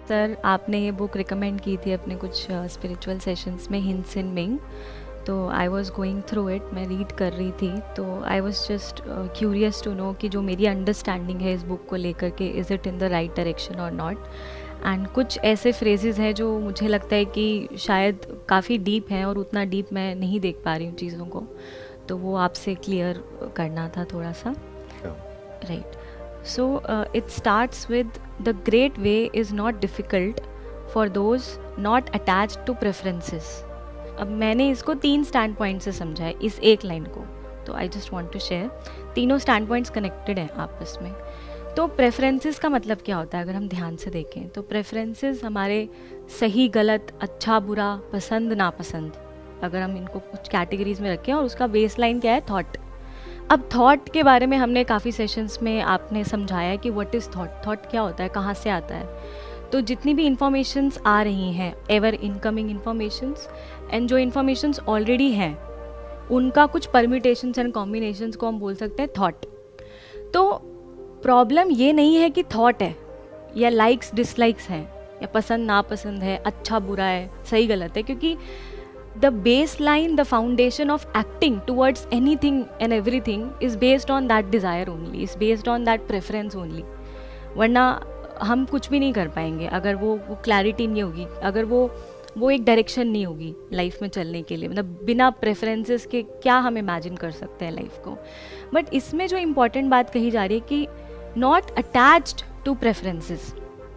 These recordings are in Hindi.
सर आपने ये बुक रिकमेंड की थी अपने कुछ स्पिरिचुअल सेशंस में, हिंस इन मिंग, तो I was going through it, मैं रीड कर रही थी, तो I was just curious to know कि जो मेरी अंडरस्टैंडिंग है इस बुक को लेकर के, is it in the right direction और नॉट। एंड कुछ ऐसे फ्रेजेस हैं जो मुझे लगता है कि शायद काफ़ी डीप हैं और उतना डीप मैं नहीं देख पा रही हूँ चीज़ों को, तो वो आपसे क्लियर करना था थोड़ा सा। Right, so it starts with the great way is not difficult for those not attached to preferences। अब मैंने इसको 3 स्टैंड पॉइंट से समझा है इस एक लाइन को, तो I just want to share. तीनों स्टैंड पॉइंट्स कनेक्टेड हैं आपस में। तो प्रेफरेंसेस का मतलब क्या होता है अगर हम ध्यान से देखें तो प्रेफरेंसेस हमारे सही गलत, अच्छा बुरा, पसंद नापसंद, अगर हम इनको कुछ कैटेगरीज में रखें, और उसका बेस लाइन क्या है, थॉट। अब थॉट के बारे में हमने काफ़ी सेशंस में आपने समझाया कि व्हाट इज़ थॉट, थॉट क्या होता है, कहाँ से आता है। तो जितनी भी इंफॉर्मेशंस आ रही हैं, एवर इनकमिंग इंफॉर्मेशंस एंड जो इंफॉर्मेशंस ऑलरेडी हैं, उनका कुछ परम्यूटेशंस एंड कॉम्बिनेशंस को हम बोल सकते हैं थॉट। तो प्रॉब्लम ये नहीं है कि थॉट है या लाइक्स डिसलाइक्स हैं या पसंद नापसंद है, अच्छा बुरा है, सही गलत है, क्योंकि the baseline, the foundation of acting towards anything and everything is based on that desire only, is based on that preference only। वरना हम कुछ भी नहीं कर पाएंगे अगर वो क्लैरिटी नहीं होगी, अगर वो एक डायरेक्शन नहीं होगी लाइफ में चलने के लिए। मतलब बिना प्रेफरेंसेस के क्या हम इमेजिन कर सकते हैं लाइफ को। बट इसमें जो इम्पॉर्टेंट बात कही जा रही है कि नॉट अटैच्ड टू प्रेफरेंसेस,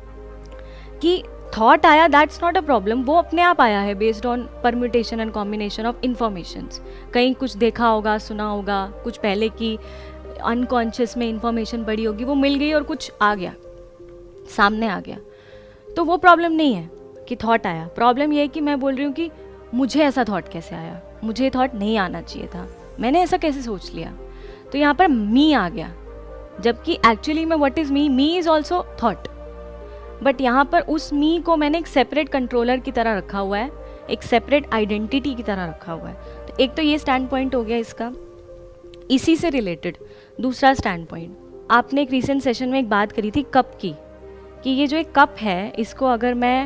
कि थॉट आया दैट्स नॉट अ प्रॉब्लम, वो अपने आप आया है based on permutation and combination of informations. कहीं कुछ देखा होगा, सुना होगा, कुछ पहले की अनकॉन्शियस में इंफॉर्मेशन पड़ी होगी, वो मिल गई और कुछ आ गया, सामने आ गया। तो वो प्रॉब्लम नहीं है कि थॉट आया, प्रॉब्लम ये है कि मैं बोल रही हूँ कि मुझे ऐसा थॉट कैसे आया, मुझे थॉट नहीं आना चाहिए था, मैंने ऐसा कैसे सोच लिया। तो यहाँ पर मी आ गया, जबकि एक्चुअली में what is me is also thought. But यहाँ पर उस मी को मैंने एक सेपरेट कंट्रोलर की तरह रखा हुआ है, एक सेपरेट आइडेंटिटी की तरह रखा हुआ है। तो एक तो ये स्टैंड पॉइंट हो गया इसका। इसी से रिलेटेड दूसरा स्टैंड पॉइंट, आपने एक रीसेंट सेशन में एक बात करी थी कप की, कि ये जो एक कप है, इसको अगर मैं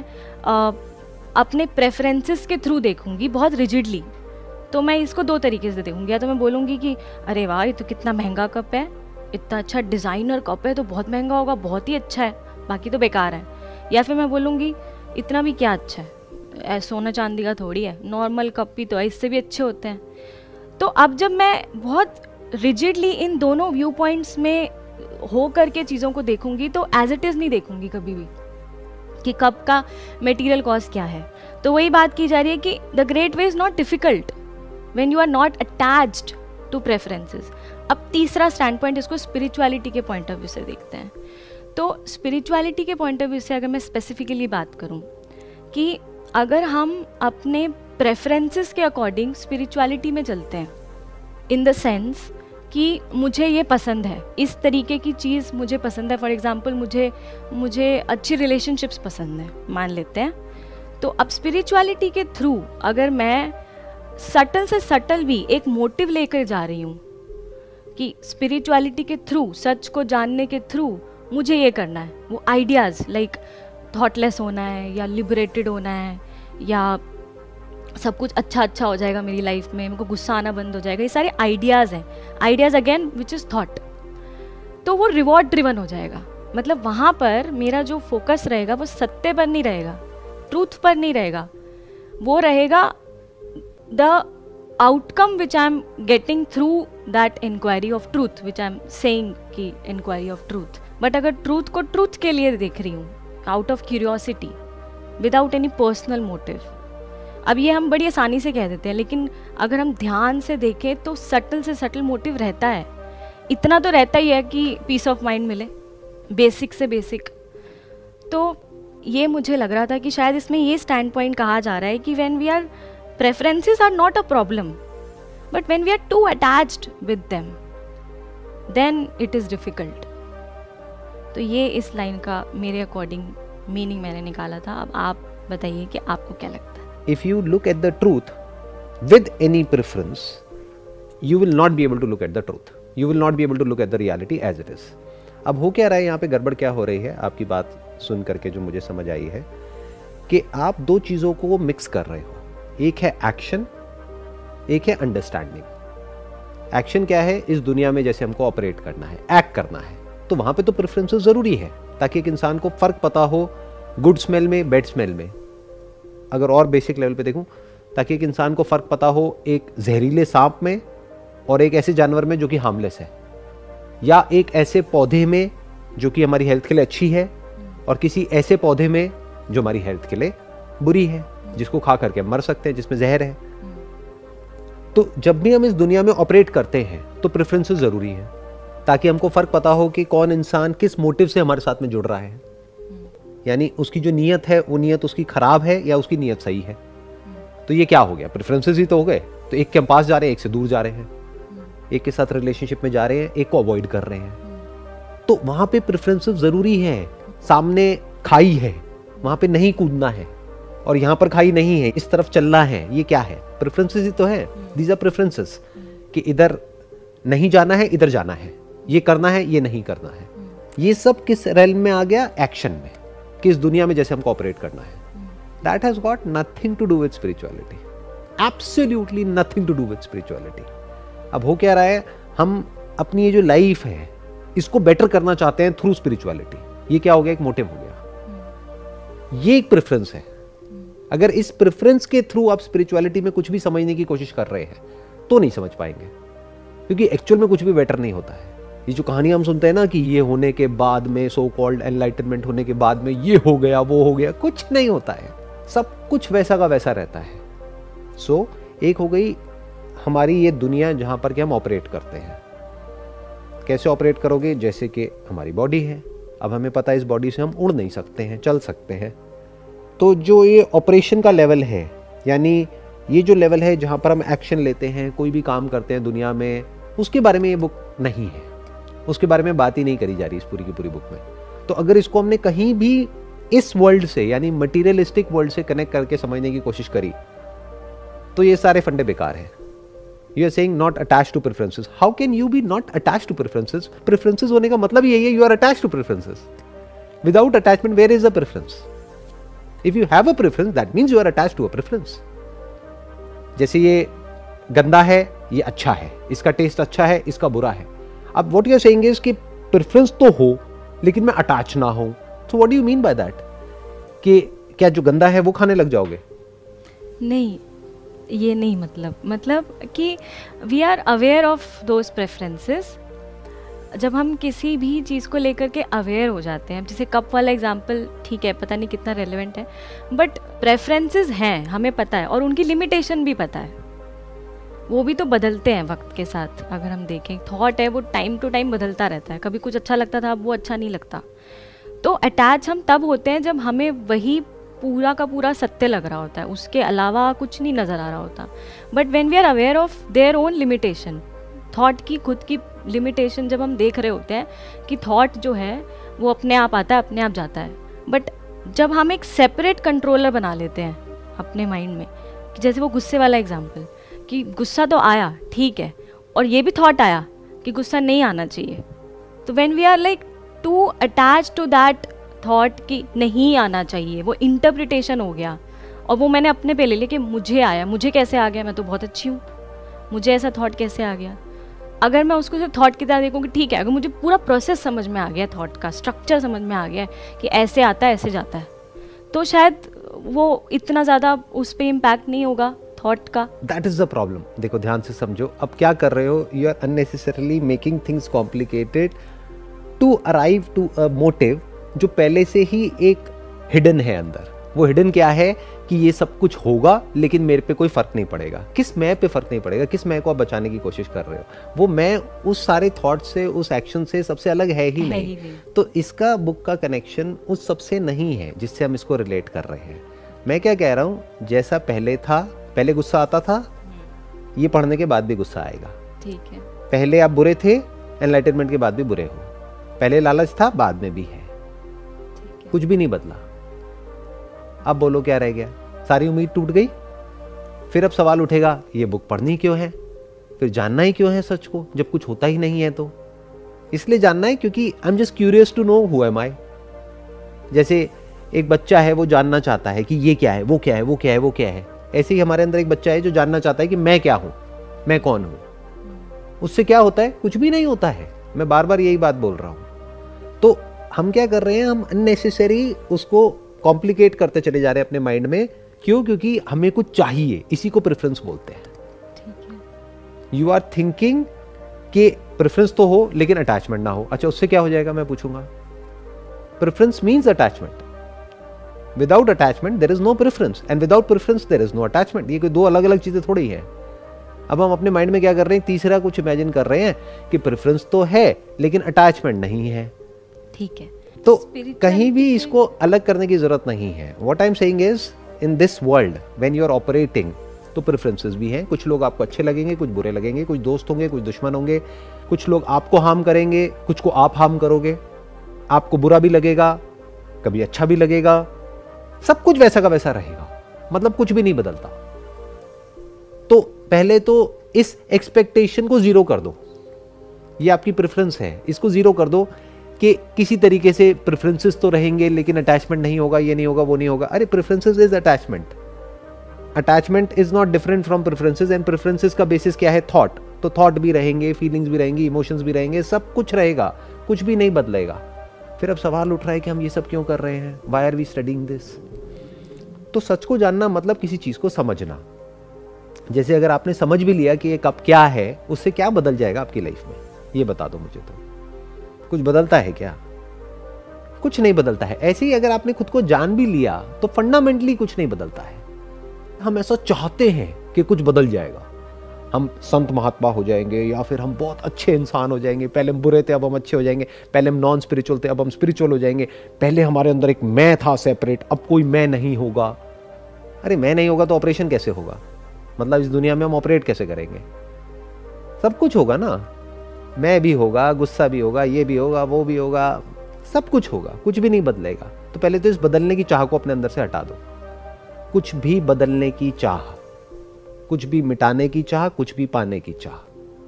अपने प्रेफरेंसेस के थ्रू देखूंगी बहुत रिजिडली, तो मैं इसको 2 तरीके से देखूंगी। या तो मैं बोलूँगी कि अरे वाह ये तो कितना महंगा कप है, इतना अच्छा डिज़ाइनर कप है, तो बहुत महंगा होगा, बहुत ही अच्छा है, बाकी तो बेकार है। या फिर मैं बोलूँगी इतना भी क्या अच्छा है, सोना चांदी का थोड़ी है, नॉर्मल कप भी तो है, इससे भी अच्छे होते हैं। तो अब जब मैं बहुत रिजिडली इन दोनों व्यू पॉइंट्स में हो करके चीज़ों को देखूंगी, तो एज इट इज़ नहीं देखूंगी कभी भी कि कप का मटेरियल कॉस्ट क्या है। तो वही बात की जा रही है कि the great way is not difficult when you are not attached to preferences. अब तीसरा स्टैंड पॉइंट, इसको स्पिरिचुअलिटी के पॉइंट ऑफ व्यू से देखते हैं। तो स्पिरिचुअलिटी के पॉइंट ऑफ व्यू से अगर मैं स्पेसिफिकली बात करूं कि अगर हम अपने प्रेफरेंसेस के अकॉर्डिंग स्पिरिचुअलिटी में चलते हैं, इन द सेंस कि मुझे ये पसंद है, इस तरीके की चीज़ मुझे पसंद है, फॉर एग्जांपल मुझे अच्छी रिलेशनशिप्स पसंद है मान लेते हैं, तो अब स्पिरिचुअलिटी के थ्रू अगर मैं सटल से सटल भी एक मोटिव लेकर जा रही हूँ कि स्पिरिचुअलिटी के थ्रू, सच को जानने के थ्रू मुझे ये करना है, वो आइडियाज़ लाइक थॉटलेस होना है या लिबरेटेड होना है या सब कुछ अच्छा अच्छा हो जाएगा मेरी लाइफ में, मेरे को गुस्सा आना बंद हो जाएगा, ये सारे आइडियाज़ हैं। Ideas again which is thought. तो वो रिवॉर्ड ड्रिवन हो जाएगा, मतलब वहाँ पर मेरा जो फोकस रहेगा वो सत्य पर नहीं रहेगा, ट्रूथ पर नहीं रहेगा, वो रहेगा the outcome which I am getting through that inquiry of truth, which I am saying की इंक्वायरी ऑफ ट्रूथ। बट अगर ट्रूथ को ट्रूथ के लिए देख रही हूँ, out of curiosity, without any personal motive, अब ये हम बड़ी आसानी से कह देते हैं, लेकिन अगर हम ध्यान से देखें तो सटल से सटल मोटिव रहता है। इतना तो रहता ही है कि पीस ऑफ माइंड मिले, बेसिक से बेसिक। तो ये मुझे लग रहा था कि शायद इसमें ये स्टैंड पॉइंट कहा जा रहा है कि when we are, preferences are not a problem, but when we are too attached with them then it is difficult. तो ये इस लाइन का मेरे अकॉर्डिंग मीनिंग मैंने निकाला था। अब आप बताइए कि आपको क्या लगता है। If you look at the truth with any preference, you will not be able to look at the truth. You will not be able to look at the reality as it is. अब हो क्या रहा है यहाँ पे, गड़बड़ क्या हो रही है, आपकी बात सुन करके जो मुझे समझ आई है कि आप दो चीज़ों को मिक्स कर रहे हो, एक है एक्शन, एक है अंडरस्टैंडिंग। एक्शन क्या है? इस दुनिया में जैसे हमको ऑपरेट करना है, एक्ट करना है, तो वहाँ पे तो प्रेफरेंसेस ज़रूरी है ताकि एक इंसान को फ़र्क पता हो गुड स्मेल में, बैड स्मेल में। अगर और बेसिक लेवल पे देखूं, ताकि एक इंसान को फ़र्क पता हो एक जहरीले सांप में और एक ऐसे जानवर में जो कि हार्मलेस है, या एक ऐसे पौधे में जो कि हमारी हेल्थ के लिए अच्छी है और किसी ऐसे पौधे में जो हमारी हेल्थ के लिए बुरी है, जिसको खा करके मर सकते हैं, जिसमें जहर है। तो जब भी हम इस दुनिया में ऑपरेट करते हैं तो प्रेफरेंसेस ज़रूरी है ताकि हमको फ़र्क पता हो कि कौन इंसान किस मोटिव से हमारे साथ में जुड़ रहा है, यानी उसकी जो नीयत है वो नीयत उसकी खराब है या उसकी नीयत सही है। तो ये क्या हो गया? प्रेफरेंसेस ही तो हो गए। तो एक के पास जा रहे हैं, एक से दूर जा रहे हैं, एक के साथ रिलेशनशिप में जा रहे हैं, एक को अवॉइड कर रहे हैं। तो वहां पे प्रेफरेंसेस जरूरी है। सामने खाई है, वहां पे नहीं कूदना है, और यहाँ पर खाई नहीं है, इस तरफ चलना है। ये क्या है? प्रेफरेंसेस ही तो है। दीज आर प्रेफरेंसेस कि इधर नहीं जाना है, इधर जाना है, ये करना है, ये नहीं करना है। ये सब किस रेल्म में आ गया? एक्शन में, कि इस दुनिया में जैसे हमको ऑपरेट करना है। That has got nothing to do with spirituality, absolutely nothing to do with spirituality. अब हो क्या रहा है, हम अपनी ये जो लाइफ है इसको बेटर करना चाहते हैं थ्रू स्पिरिचुअलिटी। ये क्या हो गया? एक मोटिव हो गया। ये एक प्रेफरेंस है। अगर इस प्रेफरेंस के थ्रू आप स्पिरिचुअलिटी में कुछ भी समझने की कोशिश कर रहे हैं तो नहीं समझ पाएंगे, क्योंकि एक्चुअल में कुछ भी बेटर नहीं होता है। ये जो कहानी हम सुनते हैं ना कि ये होने के बाद में, सो कॉल्ड एनलाइटनमेंट होने के बाद में ये हो गया, वो हो गया, कुछ नहीं होता है। सब कुछ वैसा का वैसा रहता है। सो एक हो गई हमारी ये दुनिया जहां पर कि हम ऑपरेट करते हैं। कैसे ऑपरेट करोगे? जैसे कि हमारी बॉडी है, अब हमें पता है इस बॉडी से हम उड़ नहीं सकते हैं, चल सकते हैं। तो जो ये ऑपरेशन का लेवल है, यानी ये जो लेवल है जहाँ पर हम एक्शन लेते हैं, कोई भी काम करते हैं दुनिया में, उसके बारे में ये बुक नहीं है। उसके बारे में बात ही नहीं करी जा रही इस पूरी की पूरी बुक में। तो अगर इसको हमने कहीं भी इस वर्ल्ड से, यानी मटीरियलिस्टिक वर्ल्ड से कनेक्ट करके समझने की कोशिश करी तो ये सारे फंडे बेकार हैं। You are saying not attached to preferences. How can you be not attached to preferences? Preferences होने का मतलब यही है, you are attached to preferences. Without attachment where is the preference? If you have a preference, that means you are attached to a preference. जैसे ये गंदा है, ये अच्छा है, इसका टेस्ट अच्छा है, इसका बुरा है। अब what you are saying is कि preference तो हो लेकिन मैं अटैच ना हूं। So what do you mean by that? कि क्या जो गंदा है वो खाने लग जाओगे? नहीं, ये नहीं मतलब कि we are aware of those preferences. जब हम किसी भी चीज़ को लेकर के अवेयर हो जाते हैं, जैसे कप वाला एग्जांपल, ठीक है, पता नहीं कितना रेलेवेंट है, बट प्रेफरेंसेस हैं, हमें पता है, और उनकी लिमिटेशन भी पता है। वो भी तो बदलते हैं वक्त के साथ। अगर हम देखें, थॉट है वो टाइम टू टाइम बदलता रहता है। कभी कुछ अच्छा लगता था, अब वो अच्छा नहीं लगता। तो अटैच हम तब होते हैं जब हमें वही पूरा का पूरा सत्य लग रहा होता है, उसके अलावा कुछ नहीं नज़र आ रहा होता। But when we are aware of their own limitation, thought की खुद की लिमिटेशन जब हम देख रहे होते हैं कि थॉट जो है वो अपने आप आता है, अपने आप जाता है, बट जब हम एक सेपरेट कंट्रोलर बना लेते हैं अपने माइंड में, कि जैसे वो गुस्से वाला एग्जांपल, कि गुस्सा तो आया, ठीक है, और ये भी थॉट आया कि गुस्सा नहीं आना चाहिए। तो when we are like to attach to that thought कि नहीं आना चाहिए, वो इंटरप्रिटेशन हो गया, और वो मैंने अपने पे ले लिया कि मुझे आया, मुझे कैसे आ गया, मैं तो बहुत अच्छी हूँ, मुझे ऐसा थॉट कैसे आ गया। अगर मैं उसको सिर्फ थॉट की तरह देखूँ कि ठीक है, अगर मुझे पूरा प्रोसेस समझ में आ गया, थॉट का स्ट्रक्चर समझ में आ गया कि ऐसे आता है, ऐसे जाता है, तो शायद वो इतना ज़्यादा उस पर इम्पैक्ट नहीं होगा थॉट का। That is the problem. देखो ध्यान से समझो, अब क्या कर रहे हो, you are unnecessarily making things complicated to arrive to a motive जो पहले से ही एक हिडन है अंदर। वो हिडन क्या है कि ये सब कुछ होगा लेकिन मेरे पे कोई फर्क नहीं पड़ेगा। किस मैं पे फर्क नहीं पड़ेगा? किस मैं को आप बचाने की कोशिश कर रहे हो? वो मैं उस सारे थॉट से, उस एक्शन से सबसे अलग है ही नहीं। तो इसका बुक का कनेक्शन उस सबसे नहीं है जिससे हम इसको रिलेट कर रहे हैं। मैं क्या कह रहा हूँ, जैसा पहले था, पहले गुस्सा आता था, ये पढ़ने के बाद भी गुस्सा आएगा, ठीक है। पहले आप बुरे थे, एनलाइटनमेंट के बाद भी बुरे हो, पहले लालच था, बाद में भी है, कुछ भी नहीं बदला। अब बोलो क्या रह गया? सारी उम्मीद टूट गई। फिर अब सवाल उठेगा, ये बुक पढ़नी क्यों है, फिर जानना ही क्यों है सच को, जब कुछ होता ही नहीं है? तो इसलिए जानना है क्योंकि I am just curious to know who am I. जैसे एक बच्चा है, वो जानना चाहता है कि ये क्या है, वो क्या है, वो क्या है, वो क्या है। ऐसे ही हमारे अंदर एक बच्चा है जो जानना चाहता है कि मैं क्या हूं, मैं कौन हूं। उससे क्या होता है? कुछ भी नहीं होता है। मैं बार बार यही बात बोल रहा हूं। तो हम क्या कर रहे हैं, हम अननेसेसरी उसको कॉम्प्लिकेट करते चले जा रहे हैं अपने माइंड में। क्यों? क्योंकि हमें कुछ चाहिए, इसी को प्रेफरेंस बोलते हैं। यू आर थिंकिंग कि प्रेफरेंस तो हो लेकिन अटैचमेंट ना हो। अच्छा, उससे क्या हो जाएगा मैं पूछूंगा। Preference means attachment. Without attachment there is no preference, and without preference there is no attachment. ये कोई दो अलग अलग चीजें थोड़ी है। अब हम अपने माइंड में क्या कर रहे हैं, तीसरा कुछ इमेजिन कर रहे हैं कि प्रेफरेंस तो है लेकिन अटैचमेंट नहीं है। ठीक है, तो कहीं भी इसको अलग करने की जरूरत नहीं है। What I am saying is, in this world when you are operating, तो प्रेफरेंसेस भी हैं। कुछ लोग आपको अच्छे लगेंगे, कुछ बुरे लगेंगे, कुछ दोस्त होंगे, कुछ दुश्मन होंगे, कुछ लोग आपको हार्म करेंगे, कुछ को आप हार्म करोगे। आपको बुरा भी लगेगा, कभी अच्छा भी लगेगा, सब कुछ वैसा का वैसा रहेगा। मतलब कुछ भी नहीं बदलता। तो पहले तो इस एक्सपेक्टेशन को जीरो कर दो। ये आपकी प्रेफरेंस है, इसको जीरो कर दो कि किसी तरीके से प्रेफरेंसेस तो रहेंगे लेकिन अटैचमेंट नहीं होगा, ये नहीं होगा, वो नहीं होगा। अरे preferences is attachment. Attachment is not different from preferences, and preferences का बेसिस क्या है? थॉट। तो थॉट भी रहेंगे, फीलिंग्स भी रहेंगी, इमोशंस भी रहेंगे, सब कुछ रहेगा, कुछ भी नहीं बदलेगा। फिर अब सवाल उठ रहा है कि हम ये सब क्यों कर रहे हैं? Why are we studying this? तो सच को जानना मतलब किसी चीज को समझना। जैसे अगर आपने समझ भी लिया कि ये कब क्या है, उससे क्या बदल जाएगा आपकी लाइफ में? ये बता दो मुझे। तो कुछ बदलता है क्या? कुछ नहीं बदलता है। ऐसे ही अगर आपने खुद को जान भी लिया तो फंडामेंटली कुछ नहीं बदलता है। हम ऐसा चाहते हैं कि कुछ बदल जाएगा, हम संत महात्मा हो जाएंगे, या फिर हम बहुत अच्छे इंसान हो जाएंगे। पहले हम बुरे थे, अब हम अच्छे हो जाएंगे। पहले हम नॉन स्पिरिचुअल थे, अब हम स्पिरिचुअल हो जाएंगे। पहले हमारे अंदर एक मैं था सेपरेट, अब कोई मैं नहीं होगा। अरे मैं नहीं होगा तो ऑपरेशन कैसे होगा? मतलब इस दुनिया में हम ऑपरेट कैसे करेंगे? सब कुछ होगा ना। मैं भी होगा, गुस्सा भी होगा, ये भी होगा, वो भी होगा, सब कुछ होगा, कुछ भी नहीं बदलेगा। तो पहले तो इस बदलने की चाह को अपने अंदर से हटा दो। कुछ भी बदलने की चाह, कुछ भी मिटाने की चाह, कुछ भी पाने की चाह।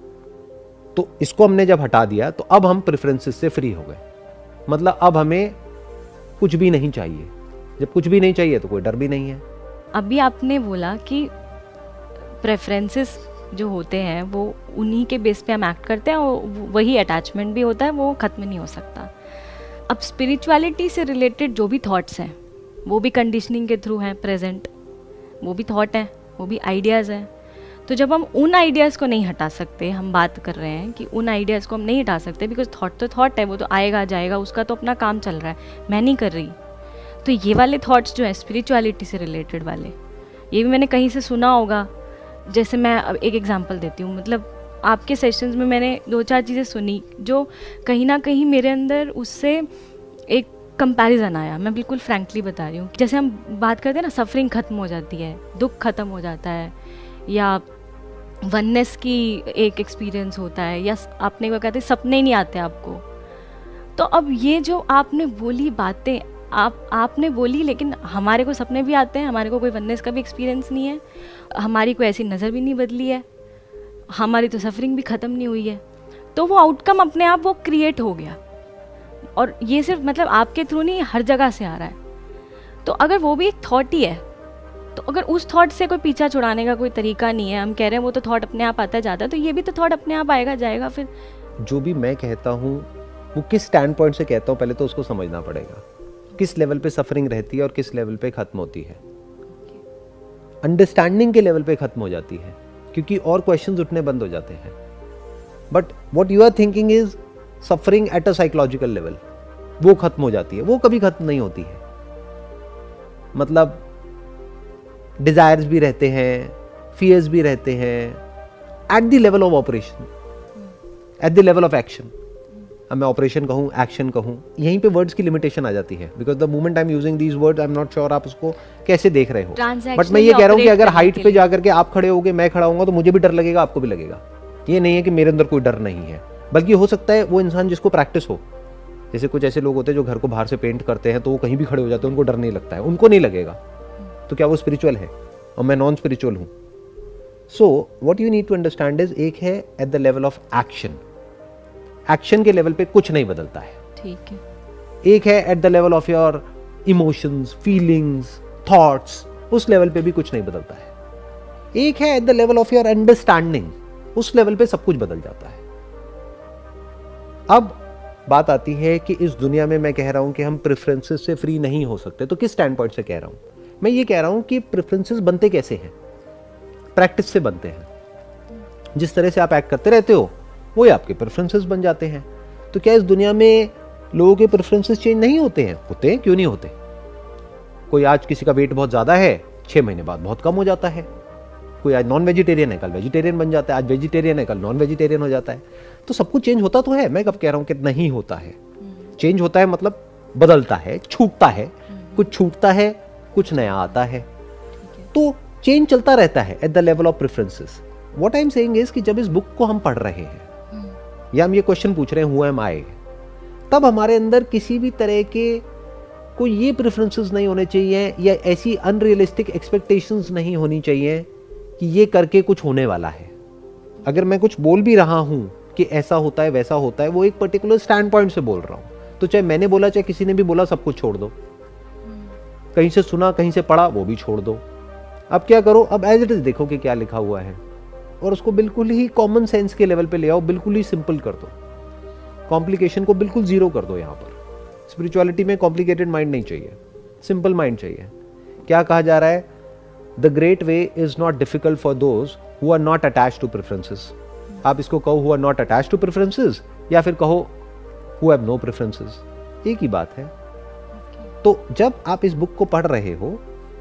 तो इसको हमने जब हटा दिया तो अब हम प्रेफरेंसेस से फ्री हो गए। मतलब अब हमें कुछ भी नहीं चाहिए। जब कुछ भी नहीं चाहिए तो कोई डर भी नहीं है। अभी आपने बोला कि प्रेफरेंसेस जो होते हैं वो उन्हीं के बेस पे हम एक्ट करते हैं, और वही अटैचमेंट भी होता है, वो ख़त्म नहीं हो सकता। अब स्पिरिचुअलिटी से रिलेटेड जो भी थॉट्स हैं वो भी कंडीशनिंग के थ्रू हैं प्रेजेंट, वो भी थॉट हैं, वो भी आइडियाज़ हैं। तो जब हम उन आइडियाज़ को नहीं हटा सकते, हम बात कर रहे हैं कि उन आइडियाज़ को हम नहीं हटा सकते, बिकॉज थॉट तो थॉट है, वो तो आएगा जाएगा, उसका तो अपना काम चल रहा है, मैं नहीं कर रही। तो ये वाले थॉट्स जो है स्पिरिचुअलिटी से रिलेटेड वाले, ये भी मैंने कहीं से सुना होगा। जैसे मैं अब एक एग्जांपल देती हूँ, मतलब आपके सेशंस में मैंने 2-4 चीज़ें सुनी जो कहीं ना कहीं मेरे अंदर उससे एक कंपैरिजन आया। मैं बिल्कुल फ्रैंकली बता रही हूँ। जैसे हम बात करते हैं ना, सफरिंग ख़त्म हो जाती है, दुख ख़त्म हो जाता है, या वननेस की एक एक्सपीरियंस होता है, या आपने वो कहते हैं सपने ही नहीं आते आपको। तो अब ये जो आपने बोली बातें, आपने बोली, लेकिन हमारे को सपने भी आते हैं, हमारे को कोई वननेस का भी एक्सपीरियंस नहीं है, हमारी कोई ऐसी नज़र भी नहीं बदली है, हमारी तो सफरिंग भी ख़त्म नहीं हुई है। तो वो आउटकम अपने आप वो क्रिएट हो गया, और ये सिर्फ मतलब आपके थ्रू नहीं, हर जगह से आ रहा है। तो अगर वो भी एक थॉट ही है, तो अगर उस थॉट से कोई पीछा छुड़ाने का कोई तरीका नहीं है, हम कह रहे हैं वो तो थॉट अपने आप आता जाता है, तो ये भी तो थॉट अपने आप आएगा जाएगा। फिर जो भी मैं कहता हूँ वो किस स्टैंड पॉइंट से कहता हूँ, पहले तो उसको समझना पड़ेगा। किस लेवल पे सफरिंग रहती है और किस लेवल पे खत्म होती है। अंडरस्टैंडिंग के लेवल पे खत्म हो जाती है, क्योंकि और क्वेश्चंस उठने बंद हो जाते हैं। But what you are thinking is suffering at a psychological level, वो खत्म हो जाती है, वो कभी खत्म नहीं होती है। मतलब डिजायर्स भी रहते हैं, फियर्स भी रहते हैं, at the level of operation, at the level of action. अब मैं ऑपरेशन कहूँ, एक्शन कहूँ, यहीं पे वर्ड्स की लिमिटेशन आ जाती है, because the moment I am using these words, I am not sure आप उसको कैसे देख रहे हो। बट मैं ये कह रहा हूँ कि अगर हाइट पे जाकर के आप खड़े होगे, मैं खड़ा होऊंगा, तो मुझे भी डर लगेगा, आपको भी लगेगा। ये नहीं है कि मेरे अंदर कोई डर नहीं है, बल्कि हो सकता है वो इंसान जिसको प्रैक्टिस हो। जैसे कुछ ऐसे लोग होते हैं जो घर को बाहर से पेंट करते हैं, तो वो कहीं भी खड़े हो जाते हैं, उनको डर नहीं लगता है, उनको नहीं लगेगा। तो क्या वो स्पिरिचुअल है? और मैं नॉन स्पिरिचुअल हूँ। So what you need to understand is, एक है at the level of action. Action के लेवल पे कुछ नहीं बदलता है। ठीक है। एक है at the level of your emotions, feelings, thoughts, उस लेवल पे भी कुछ नहीं बदलता है। एक है at the level of your understanding, उस लेवल पे सब कुछ बदल जाता है। अब बात आती है कि इस दुनिया में मैं कह रहा हूं कि हम प्रेफरेंसेस से फ्री नहीं हो सकते, तो किस स्टैंड पॉइंट से कह रहा हूं? मैं ये कह रहा हूं कि प्रेफरेंसेस बनते कैसे हैं? प्रैक्टिस से बनते हैं। जिस तरह से आप एक्ट करते रहते हो वही आपके प्रेफरेंसेस बन जाते हैं। तो क्या इस दुनिया में लोगों के प्रेफरेंसेस चेंज नहीं होते हैं? होते हैं, क्यों नहीं होते? कोई आज किसी का वेट बहुत ज्यादा है, 6 महीने बाद बहुत कम हो जाता है। कोई आज नॉन वेजिटेरियन है, कल वेजिटेरियन बन जाता है। आज वेजिटेरियन है, कल नॉन वेजिटेरियन हो जाता है। तो सब कुछ चेंज होता तो है। मैं कब कह रहा हूं कि नहीं होता है? चेंज होता है मतलब बदलता है, छूटता है, कुछ छूटता है, कुछ नया आता है। तो चेंज चलता रहता है at the level of preferences. What I am saying is कि जब इस बुक को हम पढ़ रहे हैं या हम ये क्वेश्चन पूछ रहे हैं हु एम आई, तब हमारे अंदर किसी भी तरह के कोई ये प्रेफरेंसेस नहीं होने चाहिए या ऐसी अनरियलिस्टिक एक्सपेक्टेशंस नहीं होनी चाहिए कि ये करके कुछ होने वाला है। अगर मैं कुछ बोल भी रहा हूं कि ऐसा होता है वैसा होता है, वो एक पर्टिकुलर स्टैंड पॉइंट से बोल रहा हूं। तो चाहे मैंने बोला चाहे किसी ने भी बोला, सब कुछ छोड़ दो। कहीं से सुना, कहीं से पढ़ा, वो भी छोड़ दो। अब क्या करो? अब एज इट इज देखो कि क्या लिखा हुआ है और उसको बिल्कुल ही कॉमन सेंस के लेवल पे ले आओ, बिल्कुल ही सिंपल कर दो। कॉम्प्लिकेशन को बिल्कुल जीरो कर दो। यहां पर स्पिरिचुअलिटी में कॉम्प्लिकेटेड माइंड नहीं चाहिए, सिंपल माइंड चाहिए। क्या कहा जा रहा है? The great way is not difficult for those who are not attached to preferences. आप इसको कहो who are not attached to preferences या फिर कहो हु हैव नो प्रेफरेंसेस, एक ही बात है। तो जब आप इस बुक को पढ़ रहे हो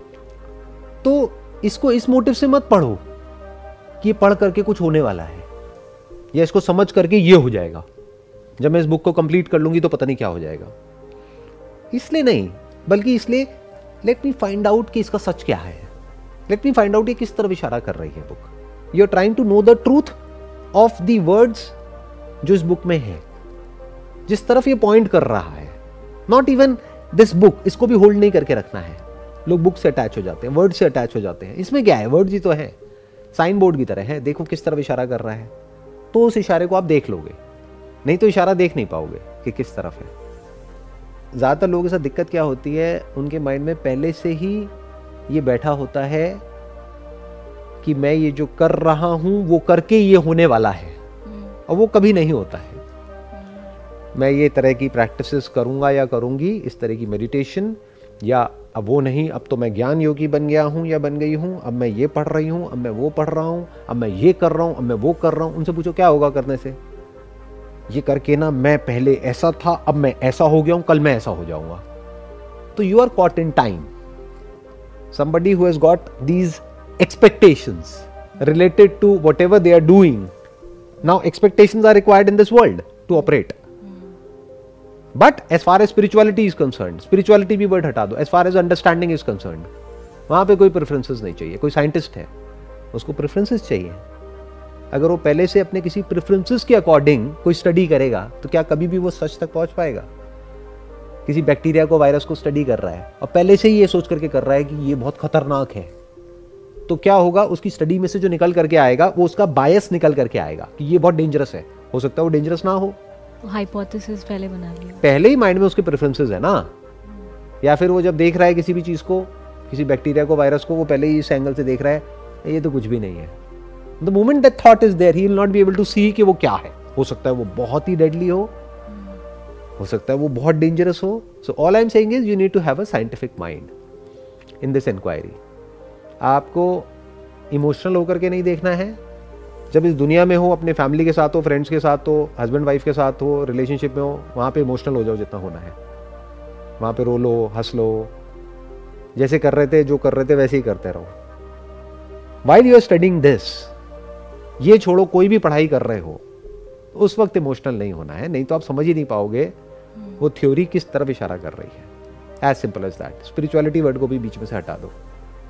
तो इसको इस मोटिव से मत पढ़ो कि ये पढ़ करके कुछ होने वाला है या इसको समझ करके ये हो जाएगा, जब मैं इस बुक को कंप्लीट कर लूंगी तो पता नहीं क्या हो जाएगा। इसलिए नहीं, बल्कि इसलिए लेट मी फाइंड आउट कि इसका सच क्या है। लेट मी फाइंड आउट ये किस तरफ इशारा कर रही है book. You are trying to know the truth of the words जो इस बुक में है, जिस तरफ ये पॉइंट कर रहा है। नॉट इवन दिस बुक, इसको भी होल्ड नहीं करके रखना है। लोग बुक से अटैच हो जाते हैं, वर्ड से अटैच हो जाते हैं। इसमें क्या है? वर्ड ही तो है, साइन बोर्ड की तरह है। देखो किस तरफ इशारा कर रहा है, तो उस इशारे को आप देख लोगे, नहीं तो इशारा देख नहीं पाओगे कि किस तरफ है। ज्यादातर लोगों के साथ दिक्कत क्या होती है, उनके माइंड में पहले से ही ये बैठा होता है कि मैं ये जो कर रहा हूं वो करके ये होने वाला है, और वो कभी नहीं होता है। मैं ये तरह की प्रैक्टिसेस करूंगा या करूंगी, इस तरह की मेडिटेशन, या अब वो नहीं, अब तो मैं ज्ञान योगी बन गया हूं या बन गई हूं, अब मैं ये पढ़ रही हूं, अब मैं वो पढ़ रहा हूं, अब मैं ये कर रहा हूं, अब मैं वो कर रहा हूं। उनसे पूछो क्या होगा करने से? ये करके ना मैं पहले ऐसा था, अब मैं ऐसा हो गया हूं, कल मैं ऐसा हो जाऊंगा। तो you are caught in time. somebody who has got these expectations related to whatever they are doing. Now expectations are required in this world to operate. But as far as spirituality is concerned, spirituality भी word हटा दो, as far as understanding is concerned, वहां पे कोई preferences नहीं चाहिए। कोई साइंटिस्ट है, उसको preferences चाहिए। अगर वो पहले से अपने किसी preferences के अकॉर्डिंग कोई स्टडी करेगा तो क्या कभी भी वो सच तक पहुंच पाएगा? किसी बैक्टीरिया को, वायरस को स्टडी कर रहा है और पहले से ही ये सोच करके कर रहा है कि ये बहुत खतरनाक है, तो क्या होगा? उसकी स्टडी में से जो निकल करके आएगा वो उसका बायस निकल करके आएगा कि ये बहुत डेंजरस है। हो सकता है वो डेंजरस ना हो, हाइपोथेसिस पहले बना लिया, पहले ही माइंड में उसके प्रेफरेंसेस है ना। या फिर वो जब देख रहा है किसी भी चीज को, किसी बैक्टीरिया को, वायरस को, वो पहले ही इस एंगल से देख रहा है ये तो कुछ भी नहीं है। The moment that thought is there, he will not be able to see कि वो क्या है। हो सकता है वो बहुत ही डेडली हो सकता है वो बहुत डेंजरस हो। So all I am saying is you need to have a scientific mind in this inquiry. आपको इमोशनल होकर के नहीं देखना है। जब इस दुनिया में हो, अपने फैमिली के साथ हो, फ्रेंड्स के साथ हो, हस्बैंड वाइफ के साथ हो, रिलेशनशिप में हो, वहाँ पे इमोशनल हो जाओ जितना होना है। वहाँ पे रो लो, हंस लो, जैसे कर रहे थे, जो कर रहे थे वैसे ही करते रहो। While you are studying this, ये छोड़ो, कोई भी पढ़ाई कर रहे हो उस वक्त इमोशनल नहीं होना है, नहीं तो आप समझ ही नहीं पाओगे वो थ्योरी किस तरफ इशारा कर रही है। As simple as that. Spirituality word को भी बीच में से हटा दो।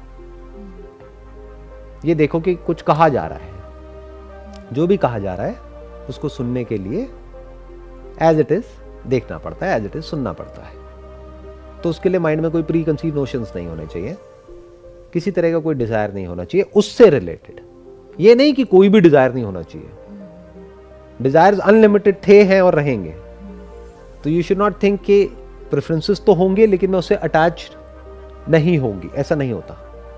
ये देखो कि कुछ कहा जा रहा है, जो भी कहा जा रहा है उसको सुनने के लिए एज इट इज देखना पड़ता है, एज इट इज सुनना पड़ता है। तो उसके लिए माइंड में कोई प्री कंसीव नोशंस नहीं होने चाहिए, किसी तरह का कोई डिजायर नहीं होना चाहिए उससे रिलेटेड। ये नहीं कि कोई भी डिजायर नहीं होना चाहिए, डिजायर्स अनलिमिटेड थे, हैं और रहेंगे। तो यू शुड नॉट थिंक कि प्रेफरेंसेस तो होंगे लेकिन मैं उससे अटैच नहीं होंगी, ऐसा नहीं होता।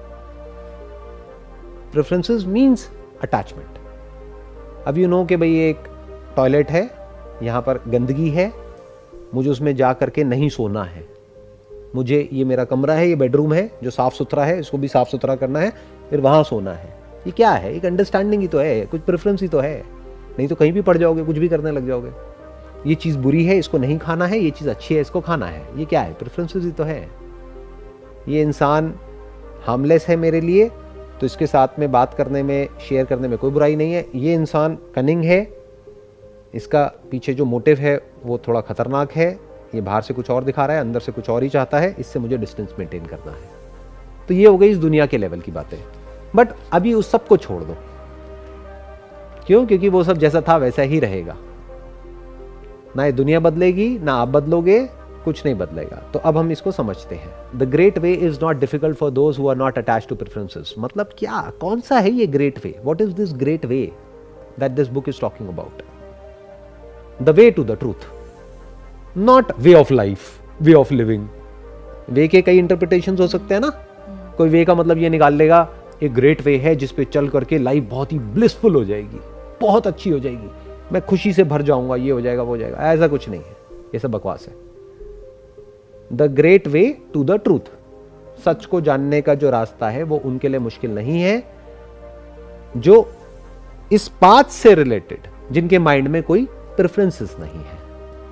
Preferences means attachment. अब यू नो कि भाई एक टॉयलेट है, यहाँ पर गंदगी है, मुझे उसमें जा करके नहीं सोना है, मुझे ये मेरा कमरा है, ये बेडरूम है जो साफ सुथरा है, इसको भी साफ सुथरा करना है, फिर वहाँ सोना है। ये क्या है? एक अंडरस्टैंडिंग ही तो है, कुछ प्रेफरेंस ही तो है। नहीं तो कहीं भी पड़ जाओगे, कुछ भी करने लग जाओगे। ये चीज़ बुरी है, इसको नहीं खाना है, ये चीज़ अच्छी है, इसको खाना है। ये क्या है? प्रेफरेंसेस ही तो है। ये इंसान हार्मलेस है मेरे लिए, तो इसके साथ में बात करने में, शेयर करने में कोई बुराई नहीं है। ये इंसान कनिंग है, इसका पीछे जो मोटिव है वो थोड़ा खतरनाक है, ये बाहर से कुछ और दिखा रहा है, अंदर से कुछ और ही चाहता है, इससे मुझे डिस्टेंस मेंटेन करना है। तो ये हो गई इस दुनिया के लेवल की बातें। बट अभी उस सब को छोड़ दो। क्यों? क्योंकि वो सब जैसा था वैसा ही रहेगा। ना ये दुनिया बदलेगी, ना आप बदलोगे, कुछ नहीं बदलेगा। तो अब हम इसको समझते हैं। The great way is not difficult for those who are not attached to preferences. मतलब क्या, कौन सा है ये great way? What is this great way that this book is talking about? The way to the truth, not way of life, way of living. Way के कई इंटरप्रिटेशंस हो सकते हैं ना। कोई वे का मतलब ये निकाल लेगा एक ग्रेट वे है जिस पे चल करके लाइफ बहुत ही ब्लिसफुल हो जाएगी, बहुत अच्छी हो जाएगी, मैं खुशी से भर जाऊंगा, ये हो जाएगा, वो हो जाएगा। ऐसा कुछ नहीं है, ये सब बकवास है। The great way to the truth, सच को जानने का जो रास्ता है वो उनके लिए मुश्किल नहीं है जो इस पाथ से रिलेटेड, जिनके माइंड में कोई प्रेफरेंसेस नहीं है,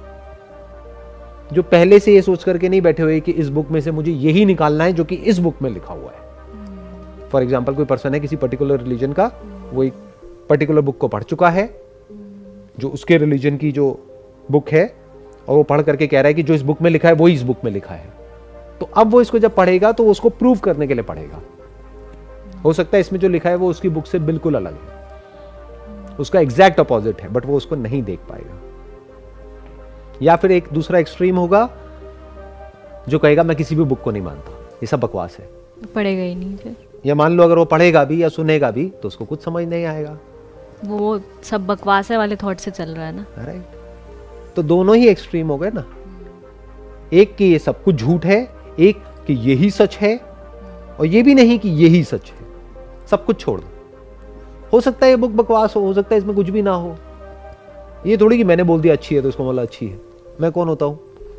जो पहले से ये सोच करके नहीं बैठे हुए कि इस बुक में से मुझे यही निकालना है जो कि इस बुक में लिखा हुआ है। फॉर एग्जाम्पल, कोई पर्सन है किसी पर्टिकुलर रिलीजन का, वो एक पर्टिकुलर बुक को पढ़ चुका है जो उसके रिलीजन की जो बुक है, और वो पढ़ करके कह रहा है कि जो इस बुक में लिखा है वही इस बुक में लिखा है। तो अब वो इसको जब पढ़ेगा तो वो उसको प्रूव करने के लिए पढ़ेगा। हो सकता है इसमें जो लिखा है वो उसकी बुक से बिल्कुल अलग है, उसका एग्जैक्ट अपोजिट है, बट वो उसको नहीं देख पाएगा। या फिर एक दूसरा एक्सट्रीम होगा जो कहेगा मैं किसी भी बुक को नहीं मानता, ये सब बकवास है, पढ़ेगा ही नहीं फिर। या मान लो अगर वो पढ़ेगा भी या सुनेगा भी तो उसको कुछ समझ नहीं आएगा, वो सब बकवास है वाले थॉट से चल रहा है ना। राइट। तो दोनों ही एक्सट्रीम हो गए ना, एक कि ये सब कुछ झूठ है, एक कि यही सच है, और ये भी नहीं कि यही सच है। सब कुछ छोड़ दो। हो सकता है ये बुक बकवास हो सकता है इसमें कुछ भी ना हो। ये थोड़ी कि मैंने बोल दिया अच्छी है तो इसको बोला अच्छी है। मैं कौन होता हूं?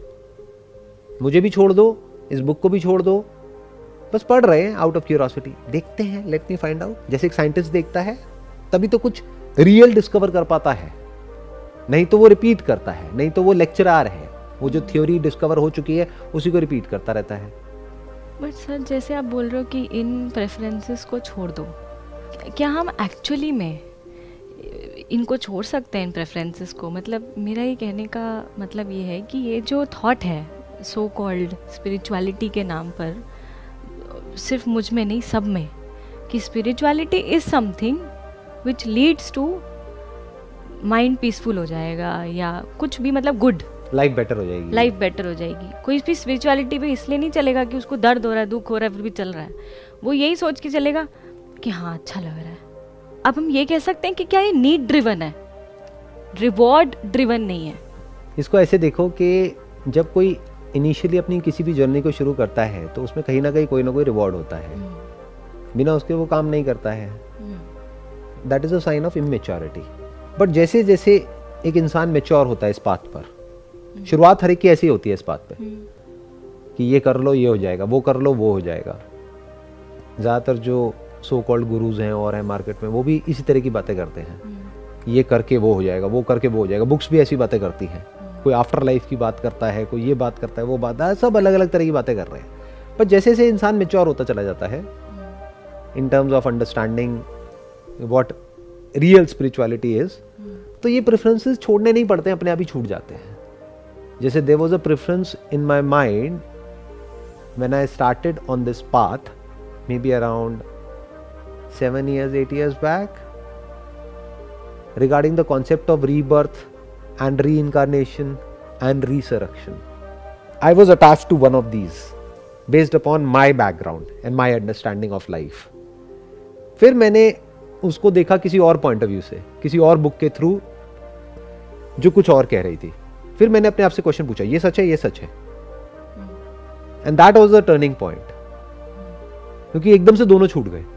मुझे भी छोड़ दो, इस बुक को भी छोड़ दो, बस पढ़ रहे हैं आउट ऑफ क्यूरियोसिटी, देखते हैं, लेट मी फाइंड आउट। जैसे एक साइंटिस्ट देखता है तभी तो कुछ रियल डिस्कवर कर पाता है, नहीं तो वो रिपीट करता है, नहीं तो वो लेक्चरर है, वो जो थ्योरी डिस्कवर हो चुकी है उसी को रिपीट करता रहता है। बट सर, जैसे आप बोल रहे हो कि इन प्रेफरेंसेस को छोड़ दो, क्या हम एक्चुअली में इनको छोड़ सकते हैं, इन प्रेफरेंसेस को? मतलब मेरा ये कहने का मतलब ये है कि ये जो थॉट है सो कॉल्ड स्पिरिचुअलिटी के नाम पर, सिर्फ मुझ में नहीं सब में, कि spirituality is something which leads to mind peaceful हो जाएगा या कुछ भी, मतलब गुड, लाइफ बेटर हो जाएगी, लाइफ बेटर हो जाएगी। कोई भी स्पिरिचुअलिटी पे इसलिए नहीं चलेगा कि उसको दर्द हो रहा है, दुख हो रहा है, फिर भी चल रहा है, वो यही सोच के चलेगा कि हाँ अच्छा लग रहा है। अब हम ये कह सकते हैं कि क्या ये नीड ड्रिवन है, रिवॉर्ड ड्रिवन नहीं है। इसको ऐसे देखो कि जब कोई इनिशियली अपनी किसी भी जर्नी को शुरू करता है तो उसमें कहीं ना कहीं कोई ना कोई रिवॉर्ड होता है, बिना उसके वो काम नहीं करता है। That is a sign of immaturity. But जैसे जैसे एक इंसान मेच्योर होता है इस बात पर, शुरुआत हर एक की ऐसी होती है इस बात पे कि ये कर लो ये हो जाएगा, वो कर लो वो हो जाएगा। ज़्यादातर जो सो कॉल्ड गुरुज हैं और हैं मार्केट में, वो भी इसी तरह की बातें करते हैं, ये करके वो हो जाएगा, वो करके वो हो जाएगा। बुक्स भी ऐसी बातें करती हैं, कोई आफ्टर लाइफ की बात करता है, कोई ये बात करता है, वो बात, सब अलग अलग तरह की बातें कर रहे हैं। पर जैसे जैसे इंसान मेच्योर होता चला जाता है in terms of understanding what real spirituality is, तो ये प्रेफरेंसेस छोड़ने नहीं पड़ते हैं, अपने आप ही छूट जाते हैं। जैसे there was a preference in my mind when I started on this path, maybe around 7 years, 8 years back, regarding the concept of rebirth and reincarnation and resurrection. I was attached to one of these based upon my background and my understanding of life. फिर मैंने उसको देखा किसी और पॉइंट ऑफ व्यू से, किसी और बुक के थ्रू जो कुछ और कह रही थी। फिर मैंने अपने आप से क्वेश्चन पूछा, ये सच है, ये सच है, and that was the turning point, क्योंकि एकदम से दोनों छूट गए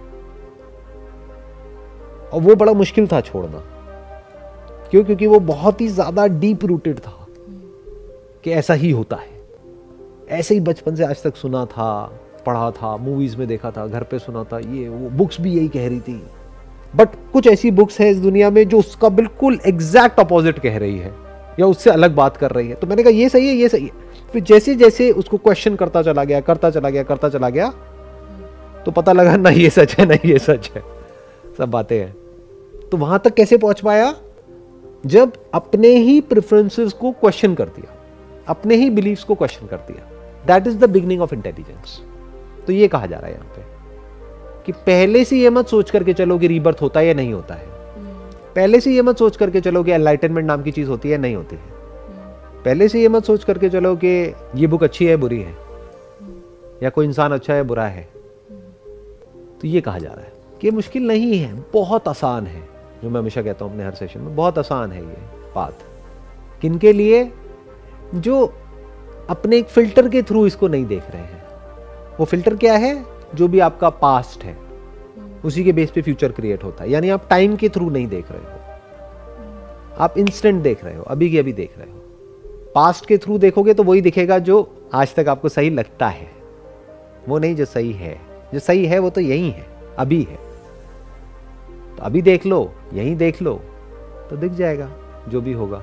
और वो बड़ा मुश्किल था छोड़ना। क्यों? क्योंकि वो बहुत ही ज्यादा डीप रूटेड था कि ऐसा ही होता है। ऐसे ही बचपन से आज तक सुना था, पढ़ा था, मूवीज में देखा था, घर पे सुना था, ये वो बुक्स भी यही कह रही थी। बट कुछ ऐसी बुक्स है इस दुनिया में जो उसका बिल्कुल एग्जैक्ट अपोजिट कह रही है या उससे अलग बात कर रही है। तो मैंने कहा ये सही है, ये सही है। फिर जैसे जैसे उसको क्वेश्चन करता चला गया, तो पता लगा ना ये सच है, ना ये सच है, सब बातें हैं। तो वहां तक कैसे पहुंच पाया? जब अपने ही प्रेफरेंसेस को क्वेश्चन कर दिया, अपने ही बिलीफ्स को क्वेश्चन कर दिया। That is the beginning of intelligence. तो ये कहा जा रहा है यहां पे कि पहले से ये मत सोच करके चलो कि रीबर्थ होता है या नहीं होता है। पहले से ये मत सोच करके चलो कि एनलाइटनमेंट नाम की चीज होती है नहीं होती है। पहले से ये मत सोच करके चलो कि ये बुक अच्छी है बुरी है, या कोई इंसान अच्छा है बुरा है। तो ये कहा जा रहा है कि मुश्किल नहीं है, बहुत आसान है। जो मैं हमेशा कहता हूं अपने हर सेशन में, बहुत आसान है ये बात। किनके लिए? जो अपने एक फिल्टर के थ्रू इसको नहीं देख रहे हैं। वो फिल्टर क्या है? जो भी आपका पास्ट है उसी के बेस पे फ्यूचर क्रिएट होता है। यानी आप टाइम के थ्रू नहीं देख रहे हो, आप इंस्टेंट देख रहे हो, अभी की अभी देख रहे हो। पास्ट के थ्रू देखोगे तो वही दिखेगा जो आज तक आपको सही लगता है, वो नहीं जो सही है। जो सही है वो तो यही है, अभी है। तो अभी देख लो, यही देख लो, तो दिख जाएगा जो भी होगा।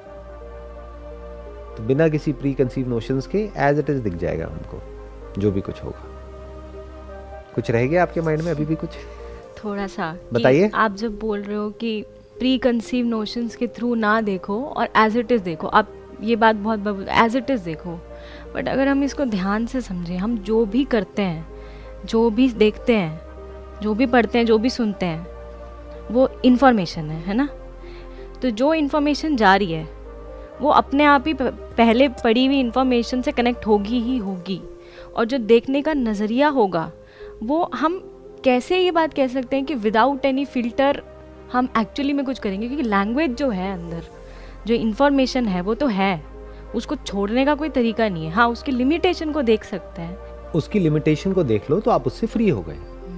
तो बिना किसी प्री कंसीव नोशंस के एज इट इज दिख जाएगा हमको जो भी कुछ होगा। कुछ रह गया आपके माइंड में अभी भी? कुछ थोड़ा सा बताइए। आप जब बोल रहे हो कि प्री कंसीव नोशंस के थ्रू ना देखो और एज इट इज़ देखो, आप ये बात बहुत बार एज इट इज़ देखो, बट अगर हम इसको ध्यान से समझें, हम जो भी करते हैं, जो भी देखते हैं, जो भी पढ़ते हैं, जो भी सुनते हैं, वो इन्फॉर्मेशन है ना। तो जो इन्फॉर्मेशन जा रही है वो अपने आप ही पहले पढ़ी हुई इन्फॉर्मेशन से कनेक्ट होगी ही होगी। और जो देखने का नज़रिया होगा वो हम कैसे ये बात कह सकते हैं कि विदाउट एनी फिल्टर हम एक्चुअली में कुछ करेंगे, क्योंकि लैंग्वेज जो है अंदर, जो इन्फॉर्मेशन है वो तो है, उसको छोड़ने का कोई तरीका नहीं है। हाँ, उसकी लिमिटेशन को देख सकते हैं। उसकी लिमिटेशन को देख लो तो आप उससे फ्री हो गए।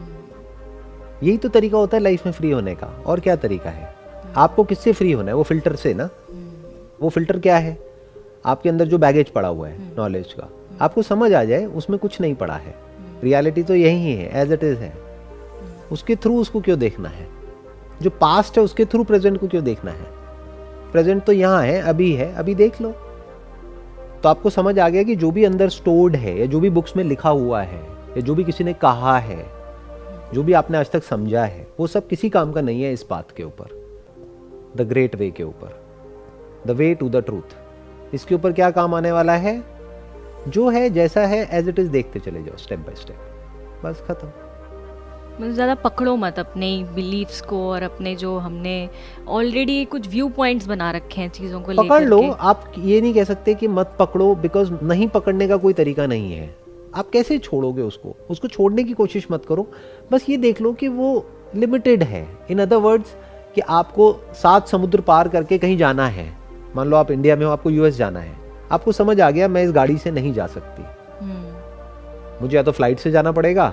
यही तो तरीका होता है लाइफ में फ्री होने का। और क्या तरीका है? आपको किससे फ्री होना है? वो फिल्टर से ना। वो फिल्टर क्या है? आपके अंदर जो बैगेज पड़ा हुआ है नॉलेज का, आपको समझ आ जाए उसमें कुछ नहीं पड़ा है, रियलिटी तो यही है, एज इट इज है। उसके थ्रू उसको क्यों देखना है? जो पास्ट है उसके थ्रू प्रेजेंट को क्यों देखना है? प्रेजेंट तो यहाँ है, अभी है, अभी देख लो। तो आपको समझ आ गया कि जो भी अंदर स्टोर्ड है, या जो भी बुक्स में लिखा हुआ है, या जो भी किसी ने कहा है, जो भी आपने आज तक समझा है, वो सब किसी काम का नहीं है इस बात के ऊपर, द ग्रेट वे के ऊपर, the way to the truth. इसके ऊपर क्या काम आने वाला है? जो है जैसा है एज इट इज देखते चले जाओ, स्टेप बाय स्टेप, बस खत्म। मतलब ज़्यादा पकड़ो मत अपने बिलीफ्स को, और अपने जो हमने ऑलरेडी कुछ व्यू पॉइंट्स बना रखे हैं चीज़ों को लेकर। पकड़ लो। आप ये नहीं कह सकते कि मत पकड़ो, बिकॉज नहीं पकड़ने का कोई तरीका नहीं है। आप कैसे छोड़ोगे उसको छोड़ने की कोशिश मत करो। बस ये देख लो कि वो लिमिटेड है। इन अदर वर्ड्स कि आपको 7 समुद्र पार करके कहीं जाना है। मान लो आप इंडिया में हो, आपको यूएस जाना है, आपको समझ आ गया मैं इस गाड़ी से नहीं जा सकती, मुझे या तो फ्लाइट से जाना पड़ेगा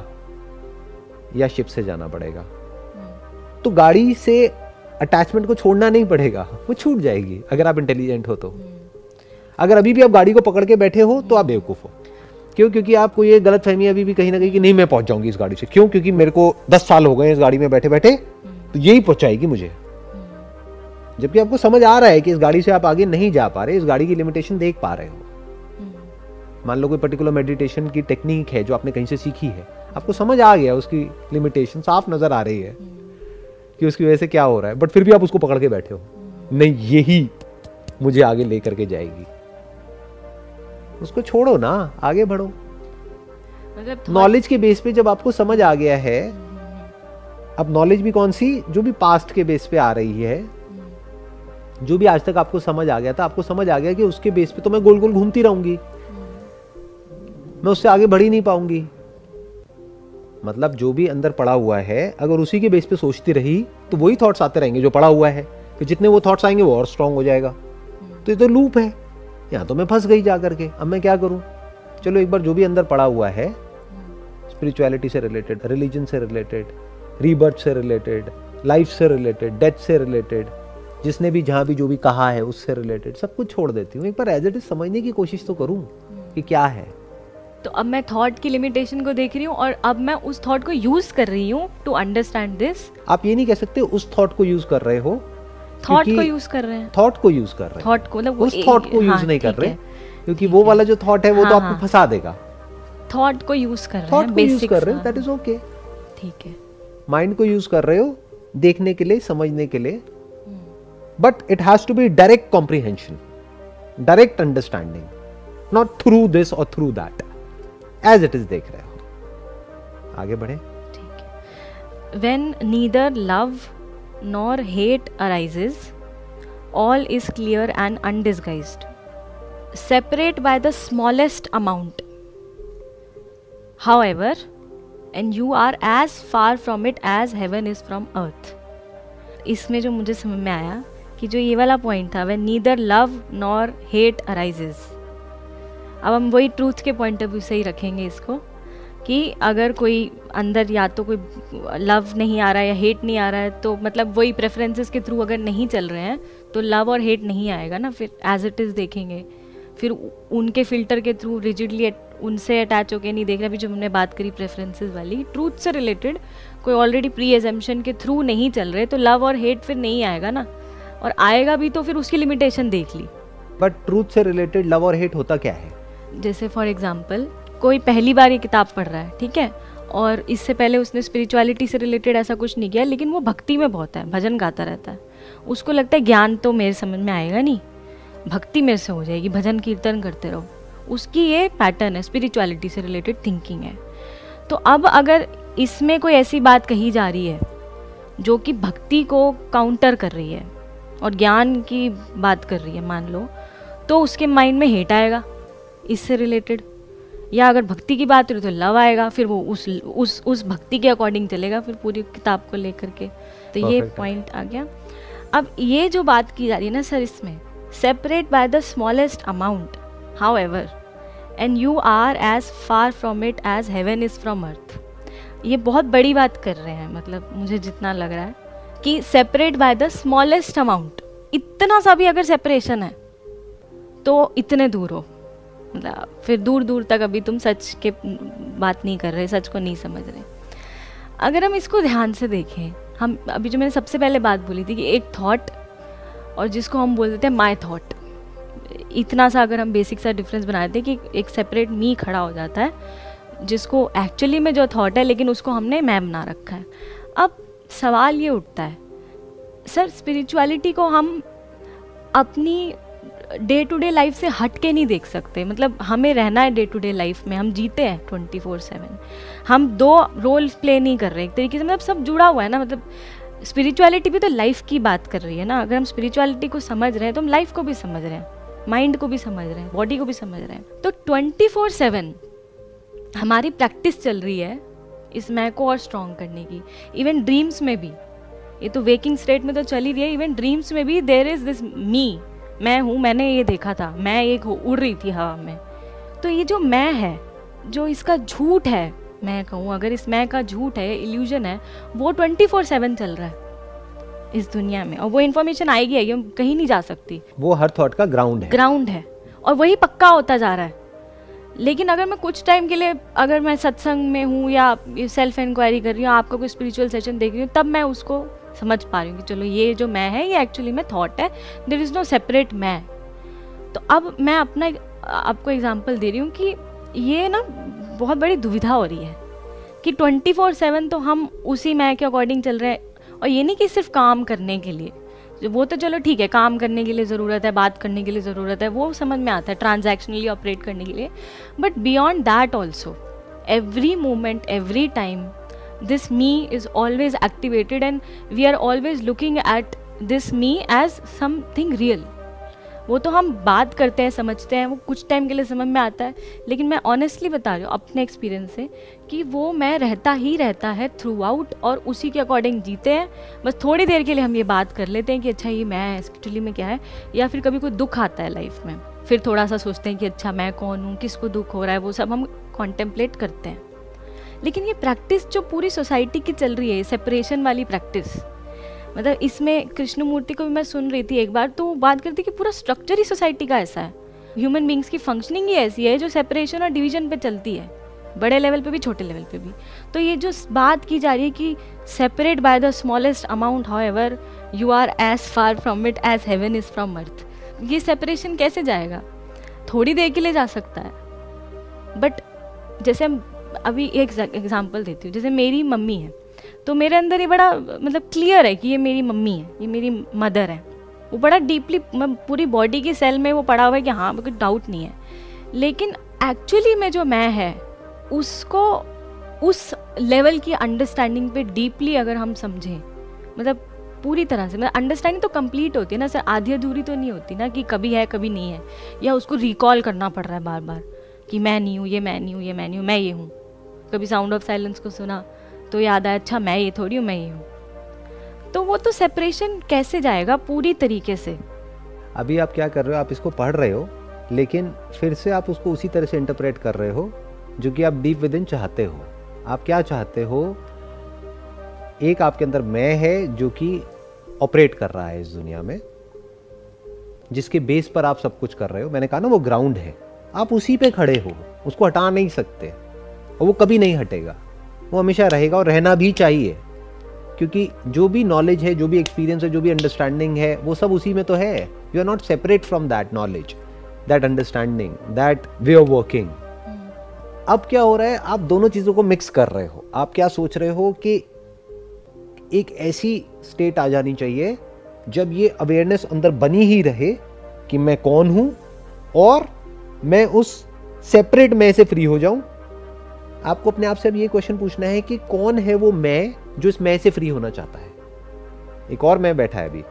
या शिप से जाना पड़ेगा। तो गाड़ी से अटैचमेंट को छोड़ना नहीं पड़ेगा, वो छूट जाएगी अगर आप इंटेलिजेंट हो तो। अगर अभी भी आप गाड़ी को पकड़ के बैठे हो तो आप बेवकूफ हो। क्यों? क्योंकि आपको ये गलत फहमी अभी भी कहीं ना कहीं कि नहीं मैं पहुंच जाऊंगी इस गाड़ी से। क्यों? क्योंकि मेरे को 10 साल हो गए इस गाड़ी में बैठे बैठे, तो यही पहुंचाएगी मुझे। जबकि आपको समझ आ रहा है कि इस गाड़ी से आप आगे नहीं जा पा रहे, इस गाड़ी की लिमिटेशन देख पा रहे हो। मान लो कोई पर्टिकुलर मेडिटेशन की टेक्निक है जो आपने कहीं से सीखी है, आपको समझ आ गया, उसकी लिमिटेशन साफ नजर आ रही है कि उसकी वजह से क्या हो रहा है, बट फिर भी आप उसको पकड़ के बैठे हो, नहीं यही मुझे आगे लेकर के जाएगी। उसको छोड़ो ना, आगे बढ़ो। नॉलेज के बेस पे जब आपको समझ आ गया है, अब नॉलेज भी कौन सी? जो भी पास्ट के बेस पे आ रही है, जो भी आज तक आपको समझ आ गया था, आपको समझ आ गया कि उसके बेस पे तो मैं गोल गोल घूमती रहूंगी, मैं उससे आगे बढ़ ही नहीं पाऊंगी। मतलब जो भी अंदर पड़ा हुआ है, अगर उसी के बेस पे सोचती रही तो वही थॉट्स आते रहेंगे जो पड़ा हुआ है, कि जितने वो थॉट्स आएंगे वो और स्ट्रांग हो जाएगा। तो ये तो लूप है, यहाँ तो मैं फंस गई जा करके, अब मैं क्या करूं? चलो एक बार जो भी अंदर पड़ा हुआ है, स्पिरिचुअलिटी से रिलेटेड, रिलीजन से रिलेटेड, रीबर्थ से रिलेटेड, लाइफ से रिलेटेड, डेथ से रिलेटेड, जिसने भी जहाँ भी जो भी कहा है उससे रिलेटेड, सब कुछ छोड़ देती हूँ। एक बार एज इट इज समझने की कोशिश तो करूँ कि क्या है। तो अब मैं थॉट की लिमिटेशन को देख रही हूँ और अब मैं उस थॉट को यूज कर रही हूँ टू अंडरस्टैंड दिस। आप ये नहीं कह सकते उस थॉट को यूज कर रहे हो, थॉट को यूज कर रहे हैं, थॉट को यूज कर रहे हैं, थॉट को मतलब उस थॉट को यूज नहीं कर रहे, क्योंकि वो वाला जो थॉट है वो तो आपको फंसा देगा। थॉट को यूज कर रहे हैं, थॉट को यूज कर रहे हो, दैट इज ओके, ठीक है। माइंड को यूज कर रहे हो देखने के लिए, समझने के लिए, but it has to be direct comprehension, direct understanding, not through this और through that, as it is देख रहे हो। आगे बढ़े। ठीक है। When neither love nor hate arises, all is clear and undisguised, separate by the smallest amount, however, and you are as far from it as heaven is from earth। इसमें जो मुझे समझ में आया कि जो ये वाला पॉइंट था, when neither love nor hate arises, अब हम वही ट्रूथ के पॉइंट ऑफ व्यू से ही रखेंगे इसको, कि अगर कोई अंदर या तो कोई लव नहीं आ रहा है या हेट नहीं आ रहा है, तो मतलब वही प्रेफरेंसेस के थ्रू अगर नहीं चल रहे हैं तो लव और हेट नहीं आएगा ना, फिर एज इट इज़ देखेंगे, फिर उनके फिल्टर के थ्रू रिजिडली उनसे अटैच होके नहीं देख रहा। अभी जो हमने बात करी प्रेफरेंसेस वाली, ट्रूथ से रिलेटेड कोई ऑलरेडी प्री एजम्पशन के थ्रू नहीं चल रहे, तो लव और हेट फिर नहीं आएगा ना, और आएगा भी तो फिर उसकी लिमिटेशन देख ली। बट ट्रूथ से रिलेटेड लव और हेट होता क्या है? जैसे फॉर एग्जाम्पल कोई पहली बार ये किताब पढ़ रहा है, ठीक है, और इससे पहले उसने स्पिरिचुअलिटी से रिलेटेड ऐसा कुछ नहीं किया, लेकिन वो भक्ति में बहुत है, भजन गाता रहता है, उसको लगता है ज्ञान तो मेरे समझ में आएगा नहीं, भक्ति मेरे से हो जाएगी, भजन कीर्तन करते रहो, उसकी ये पैटर्न है, स्पिरिचुअलिटी से रिलेटेड थिंकिंग है। तो अब अगर इसमें कोई ऐसी बात कही जा रही है जो कि भक्ति को काउंटर कर रही है और ज्ञान की बात कर रही है मान लो, तो उसके माइंड में हेट आएगा इससे रिलेटेड, या अगर भक्ति की बात करें तो लव आएगा, फिर वो उस भक्ति के अकॉर्डिंग चलेगा फिर पूरी किताब को लेकर के। तो ये पॉइंट आ गया। अब ये जो बात की जा रही है ना सर, इसमें separate by the smallest amount, however, and you are as far from it as heaven is from earth, ये बहुत बड़ी बात कर रहे हैं, मतलब मुझे जितना लग रहा है कि separate by the smallest amount, इतना सा भी अगर सेपरेशन है तो इतने दूर हो, मतलब फिर दूर दूर तक अभी तुम सच के बात नहीं कर रहे, सच को नहीं समझ रहे। अगर हम इसको ध्यान से देखें, हम अभी जो मैंने सबसे पहले बात बोली थी कि एक थॉट और जिसको हम बोल देते हैं माई थॉट, इतना सा अगर हम बेसिक सा डिफरेंस बना देते हैं कि एक सेपरेट मी खड़ा हो जाता है जिसको एक्चुअली में जो थॉट है, लेकिन उसको हमने मैं बना रखा है। अब सवाल ये उठता है सर, स्पिरिचुअलिटी को हम अपनी डे टू डे लाइफ से हट के नहीं देख सकते, मतलब हमें रहना है डे टू डे लाइफ में, हम जीते हैं 24/7, हम दो रोल प्ले नहीं कर रहे एक तरीके से, मतलब सब जुड़ा हुआ है ना, मतलब स्पिरिचुअलिटी भी तो लाइफ की बात कर रही है ना। अगर हम स्पिरिचुअलिटी को समझ रहे हैं तो हम लाइफ को भी समझ रहे हैं, माइंड को भी समझ रहे हैं, बॉडी को भी समझ रहे हैं। तो 24/7 हमारी प्रैक्टिस चल रही है इस मैं को और स्ट्रॉन्ग करने की। इवन ड्रीम्स में भी, ये तो वेकिंग स्टेट में तो चल ही रही है, इवन ड्रीम्स में भी देयर इज दिस मी, मैं हूँ, मैंने ये देखा था, मैं एक उड़ रही थी हवा में। तो ये जो मैं है, जो इसका झूठ है, मैं कहूँ अगर इस मैं का झूठ है, इल्यूजन है, वो 24/7 चल रहा है इस दुनिया में, और वो इन्फॉर्मेशन आएगी कहीं नहीं जा सकती, वो हर थॉट का ग्राउंड है और वही पक्का होता जा रहा है। लेकिन अगर मैं कुछ टाइम के लिए, अगर मैं सत्संग में हूँ या सेल्फ इंक्वायरी कर रही हूँ, आपका कोई स्पिरिचुअल सेशन देख रही हूँ, तब मैं उसको समझ पा रही हूँ कि चलो ये जो मैं है ये एक्चुअली में थॉट है, देयर इज़ नो सेपरेट मैं। तो अब मैं अपना आपको एग्जांपल दे रही हूँ कि ये ना बहुत बड़ी दुविधा हो रही है कि 24/7 तो हम उसी मैं के अकॉर्डिंग चल रहे हैं, और ये नहीं कि सिर्फ काम करने के लिए, वो तो चलो ठीक है, काम करने के लिए ज़रूरत है, बात करने के लिए ज़रूरत है, वो समझ में आता है ट्रांजैक्शनली ऑपरेट करने के लिए, but beyond that also every moment, every time, this me is always activated and we are always looking at this me as something real। वो तो हम बात करते हैं, समझते हैं, वो कुछ टाइम के लिए समझ में आता है, लेकिन मैं ऑनेस्टली बता रही हूँ अपने एक्सपीरियंस से कि वो मैं रहता ही रहता है थ्रू आउट, और उसी के अकॉर्डिंग जीते हैं। बस थोड़ी देर के लिए हम ये बात कर लेते हैं कि अच्छा ये मैं एक्चुअली में क्या है, या फिर कभी कोई दुख आता है लाइफ में, फिर थोड़ा सा सोचते हैं कि अच्छा मैं कौन हूँ, किसको दुख हो रहा है, वो सब हम कॉन्टेम्पलेट करते हैं। लेकिन ये प्रैक्टिस जो पूरी सोसाइटी की चल रही है, सेपरेशन वाली प्रैक्टिस, मतलब इसमें कृष्णमूर्ति को भी मैं सुन रही थी एक बार, तो वो बात करती कि पूरा स्ट्रक्चर ही सोसाइटी का ऐसा है, ह्यूमन बींग्स की फंक्शनिंग ही ऐसी है जो सेपरेशन और डिवीजन पे चलती है, बड़े लेवल पे भी छोटे लेवल पे भी। तो ये जो बात की जा रही है कि separate by the smallest amount, however you are as far from it as heaven is from earth, ये सेपरेशन कैसे जाएगा? थोड़ी देर के लिए जा सकता है, बट जैसे हम अभी एक एग्जांपल देती हूँ, जैसे मेरी मम्मी है, तो मेरे अंदर ये बड़ा मतलब क्लियर है कि ये मेरी मम्मी है, ये मेरी मदर है, वो बड़ा डीपली पूरी बॉडी की सेल में वो पड़ा हुआ है कि हाँ, कोई डाउट नहीं है। लेकिन एक्चुअली में जो मैं है उसको उस लेवल की अंडरस्टैंडिंग पे डीपली अगर हम समझें, मतलब पूरी तरह से, मतलब अंडरस्टैंडिंग तो कंप्लीट होती है ना सर, आधी अधूरी तो नहीं होती ना कि कभी है कभी नहीं है, या उसको रिकॉल करना पड़ रहा है बार बार कि मैं नहीं हूँ, ये मैं नहीं हूँ, ये मैं नहीं हूँ, मैं ये हूँ। कभी साउंड ऑफ साइलेंस को सुना तो याद आया, अच्छा मैं ये थोड़ी हूँ, मैं ये हूँ। तो वो तो सेपरेशन कैसे जाएगा पूरी तरीके से? अभी आप क्या कर रहे हो, आप इसको पढ़ रहे हो, लेकिन फिर से आप उसको उसी तरह से इंटरप्रेट कर रहे हो जो कि आप डीप विद इन चाहते हो। आप क्या चाहते हो? एक आपके अंदर मैं है जो कि ऑपरेट कर रहा है इस दुनिया में, जिसके बेस पर आप सब कुछ कर रहे हो। मैंने कहा ना, वो ग्राउंड है, आप उसी पे खड़े हो, उसको हटा नहीं सकते और वो कभी नहीं हटेगा, वो हमेशा रहेगा और रहना भी चाहिए, क्योंकि जो भी नॉलेज है, जो भी एक्सपीरियंस है, जो भी अंडरस्टैंडिंग है, वो सब उसी में तो है। You are not separate from that knowledge, that understanding, that way of working. अब क्या हो रहा है, आप दोनों चीज़ों को मिक्स कर रहे हो। आप क्या सोच रहे हो कि एक ऐसी स्टेट आ जानी चाहिए जब ये अवेयरनेस अंदर बनी ही रहे कि मैं कौन हूं और मैं उस सेपरेट मैं से फ्री हो जाऊं। आपको अपने आप से अब ये क्वेश्चन पूछना है कि कौन है वो मैं जो इस मैं से फ्री होना चाहता है। एक और मैं बैठा है अभी,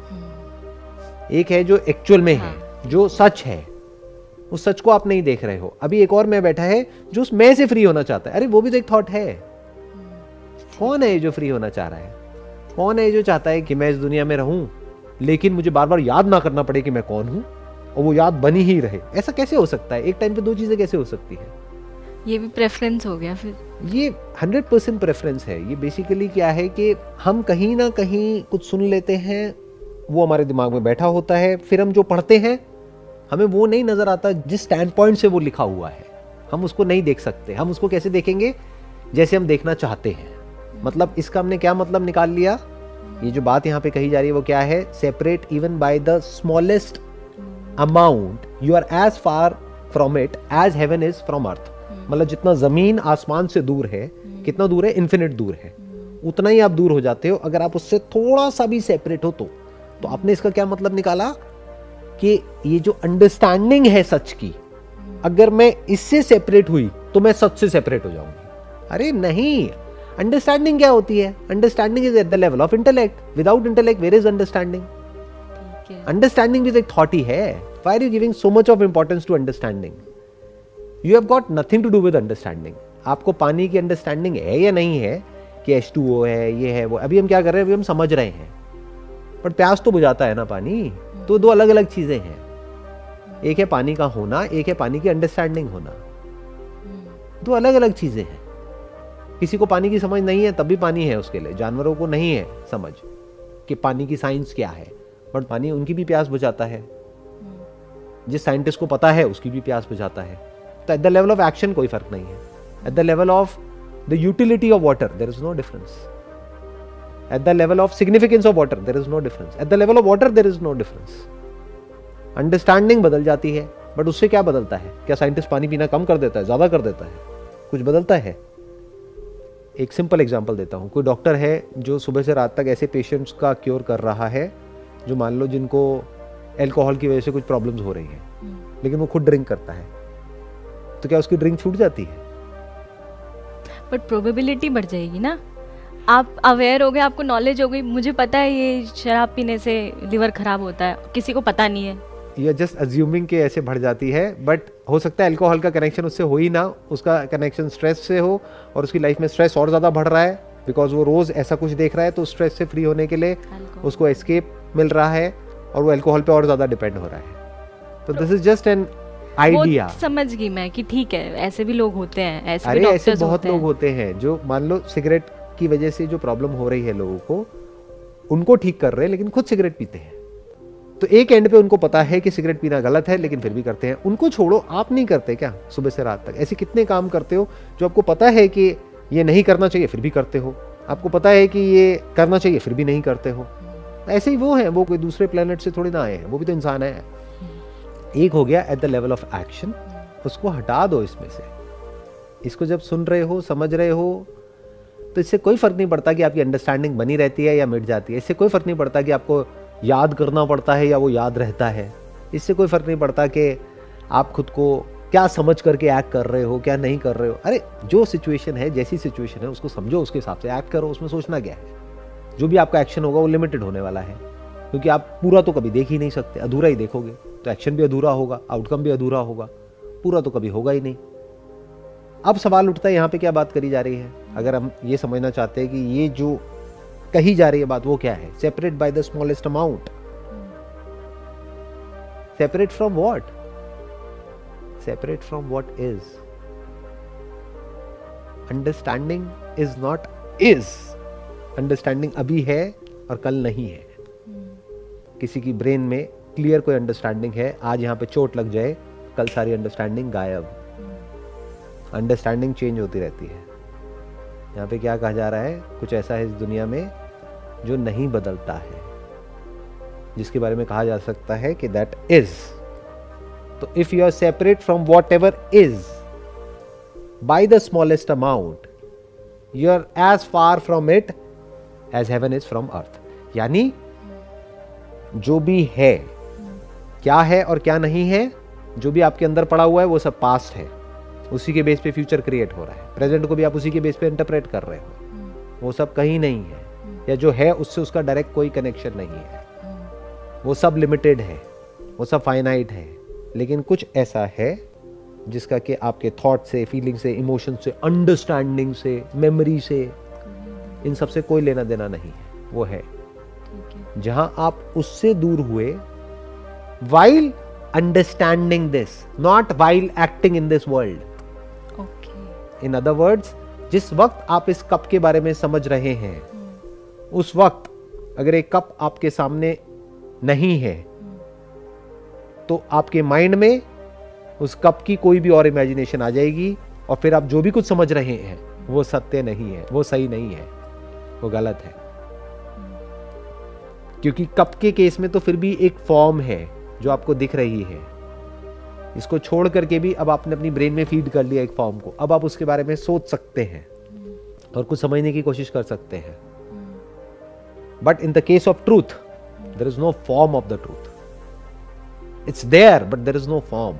एक है जो एक्चुअल में है, जो सच है, उस सच को आप नहीं देख रहे हो। अभी एक और मैं बैठा है जो उस मैं से फ्री होना चाहता है। अरे वो भी तो एक थॉट है। कौन है जो फ्री होना चाह रहा है? कौन है जो चाहता है कि मैं इस दुनिया में रहूं लेकिन मुझे बार बार याद ना करना पड़े कि मैं कौन हूं, और वो याद बनी ही रहे? ऐसा कैसे हो सकता है? एक टाइम पे दो चीजें कैसे हो सकती है? ये भी प्रेफरेंस हो गया फिर। ये 100% प्रेफरेंस है। ये बेसिकली क्या है कि हम कहीं ना कहीं कुछ सुन लेते हैं, वो हमारे दिमाग में बैठा होता है, फिर हम जो पढ़ते हैं हमें वो नहीं नजर आता जिस स्टैंड पॉइंट से वो लिखा हुआ है। हम उसको नहीं देख सकते। हम उसको कैसे देखेंगे? जैसे हम देखना चाहते हैं। मतलब इसका हमने क्या मतलब निकाल लिया? ये जो बात यहाँ पे कही जा रही है वो क्या है? Separate even by the smallest amount, you are as far from it as heaven is from earth. मतलब जितना जमीन आसमान से दूर है, कितना दूर है? इन्फिनिट दूर है। उतना ही आप दूर हो जाते हो अगर आप उससे थोड़ा सा भी सेपरेट हो तो आपने इसका क्या मतलब निकाला कि ये जो अंडरस्टैंडिंग है सच की, अगर मैं इससे सेपरेट हुई तो मैं सच से सेपरेट हो जाऊंगी। अरे नहीं, अंडरस्टैंडिंग क्या होती है? Understanding is at the level of intellect. Without intellect where is understanding? Understanding भी एक थॉट ही है। Why are you giving so much of importance to understanding? You have got nothing to do with understanding. आपको पानी की अंडरस्टैंडिंग है या नहीं है कि H2O है, ये है, वो। अभी हम क्या कर रहे हैं? अभी हम समझ रहे हैं, पर प्यास तो बुझाता है ना पानी। तो दो अलग अलग चीजें हैं। एक है पानी का होना, एक है पानी की अंडरस्टैंडिंग होना। दो अलग अलग चीजें हैं। किसी को पानी की समझ नहीं है तब भी पानी है उसके लिए। जानवरों को नहीं है समझ कि पानी की साइंस क्या है, बट पानी उनकी भी प्यास बुझाता है। जिस साइंटिस्ट को पता है उसकी भी प्यास बुझाता है। तो at the level of action कोई फर्क नहीं है। At the level of the utility of water there is no difference. At the level of significance of water, there is no difference. At the level of water, there is no difference. Understanding बदल जाती है, बट उससे क्या बदलता है? क्या साइंटिस्ट पानी पीना कम कर देता है, ज्यादा कर देता है? कुछ बदलता है? एक सिंपल एग्जांपल देता हूँ। कोई डॉक्टर है जो सुबह से रात तक ऐसे पेशेंट्स का क्योर कर रहा है जो मान लो जिनको एल्कोहल की वजह से कुछ प्रॉब्लम्स हो रही हैं, लेकिन वो खुद ड्रिंक करता है, तो क्या उसकी ड्रिंक छूट जाती है? बट प्रोबेबिलिटी बढ़ जाएगी ना। आप अवेयर हो गए, आपको नॉलेज हो गई, मुझे पता है ये शराब पीने से लिवर खराब होता है, किसी को पता नहीं है। ये जस्ट अज्यूमिंग के ऐसे बढ़ जाती है, बट हो सकता है अल्कोहल का कनेक्शन उससे हो ही ना, उसका कनेक्शन स्ट्रेस से हो, और उसकी लाइफ में स्ट्रेस और ज़्यादा बढ़ रहा है बिकॉज वो रोज़ ऐसा कुछ देख रहा है। तो स्ट्रेस से फ्री होने के लिए उसको एस्केप मिल रहा है और वो अल्कोहल पे और ज़्यादा डिपेंड हो रहा है। तो this is just an idea. समझ गई मैं कि ठीक है, ऐसे भी लोग होते हैं, ऐसे अरे भी ऐसे बहुत लोग होते हैं जो मान लो सिगरेट की वजह से जो प्रॉब्लम हो रही है लोगों को, उनको ठीक कर रहे हैं लेकिन खुद सिगरेट पीते हैं। तो एक एंड पे उनको पता है कि सिगरेट पीना गलत है लेकिन फिर भी करते हैं। उनको छोड़ो, आप नहीं करते क्या सुबह से रात तक? ऐसे कितने काम करते हो जो आपको पता है कि ये नहीं करना चाहिए फिर भी करते हो, आपको पता है कि ये करना चाहिए फिर भी नहीं करते हो। ऐसे ही वो हैं, वो कोई दूसरे प्लेनेट से थोड़ी ना आए हैं, वो भी तो इंसान है। एक हो गया at the level of action, उसको हटा दो इसमें से। इसको जब सुन रहे हो, समझ रहे हो, तो इससे कोई फर्क नहीं पड़ता कि आपकी अंडरस्टैंडिंग बनी रहती है या मिट जाती है। इससे कोई फर्क नहीं पड़ता कि आपको याद करना पड़ता है या वो याद रहता है। इससे कोई फर्क नहीं पड़ता कि आप खुद को क्या समझ करके एक्ट कर रहे हो, क्या नहीं कर रहे हो। अरे जो सिचुएशन है, जैसी सिचुएशन है उसको समझो, उसके हिसाब से एक्ट करो। उसमें सोचना क्या है? जो भी आपका एक्शन होगा वो लिमिटेड होने वाला है, क्योंकि आप पूरा तो कभी देख ही नहीं सकते, अधूरा ही देखोगे तो एक्शन भी अधूरा होगा, आउटकम भी अधूरा होगा, पूरा तो कभी होगा ही नहीं। अब सवाल उठता है यहाँ पे क्या बात करी जा रही है। अगर हम ये समझना चाहते हैं कि ये जो कही जा रही है बात वो क्या है, separate by the smallest amount. Separate from what? Separate from what is. Understanding is not is. Understanding अभी है और कल नहीं है। किसी की ब्रेन में क्लियर कोई अंडरस्टैंडिंग है, आज यहाँ पे चोट लग जाए, कल सारी अंडरस्टैंडिंग गायब। अंडरस्टैंडिंग चेंज होती रहती है। यहाँ पे क्या कहा जा रहा है, कुछ ऐसा है इस दुनिया में जो नहीं बदलता है, जिसके बारे में कहा जा सकता है कि दैट इज। तो if you are separate from whatever is by the smallest amount, you are as far from it as heaven is from earth. यानी जो भी है, क्या है और क्या नहीं है, जो भी आपके अंदर पड़ा हुआ है वो सब पास्ट है, उसी के बेस पे फ्यूचर क्रिएट हो रहा है। प्रेजेंट को भी आप उसी के बेस पे इंटरप्रेट कर रहे हो, वो सब कहीं नहीं है, या जो है उससे उसका डायरेक्ट कोई कनेक्शन नहीं है। वो सब लिमिटेड है, वो सब फाइनाइट है, लेकिन कुछ ऐसा है जिसका कि आपके थॉट से, फीलिंग से, इमोशन से, अंडरस्टैंडिंग से, मेमोरी से, इन सब से कोई लेना देना नहीं है। वो है जहां आप उससे दूर हुए while understanding this, not while acting in this world. Okay. In other words, जिस वक्त आप इस कप के बारे में समझ रहे हैं, उस वक्त अगर एक कप आपके सामने नहीं है, तो आपके माइंड में उस कप की कोई भी और इमेजिनेशन आ जाएगी, और फिर आप जो भी कुछ समझ रहे हैं वो सत्य नहीं है, वो सही नहीं है, वो गलत है। क्योंकि कप के केस में तो फिर भी एक फॉर्म है जो आपको दिख रही है। इसको छोड़ करके भी अब आपने अपनी ब्रेन में फीड कर लिया एक फॉर्म को, अब आप उसके बारे में सोच सकते हैं और कुछ समझने की कोशिश कर सकते हैं। But in the case of truth, there is no form of the truth. It's there but there is no form.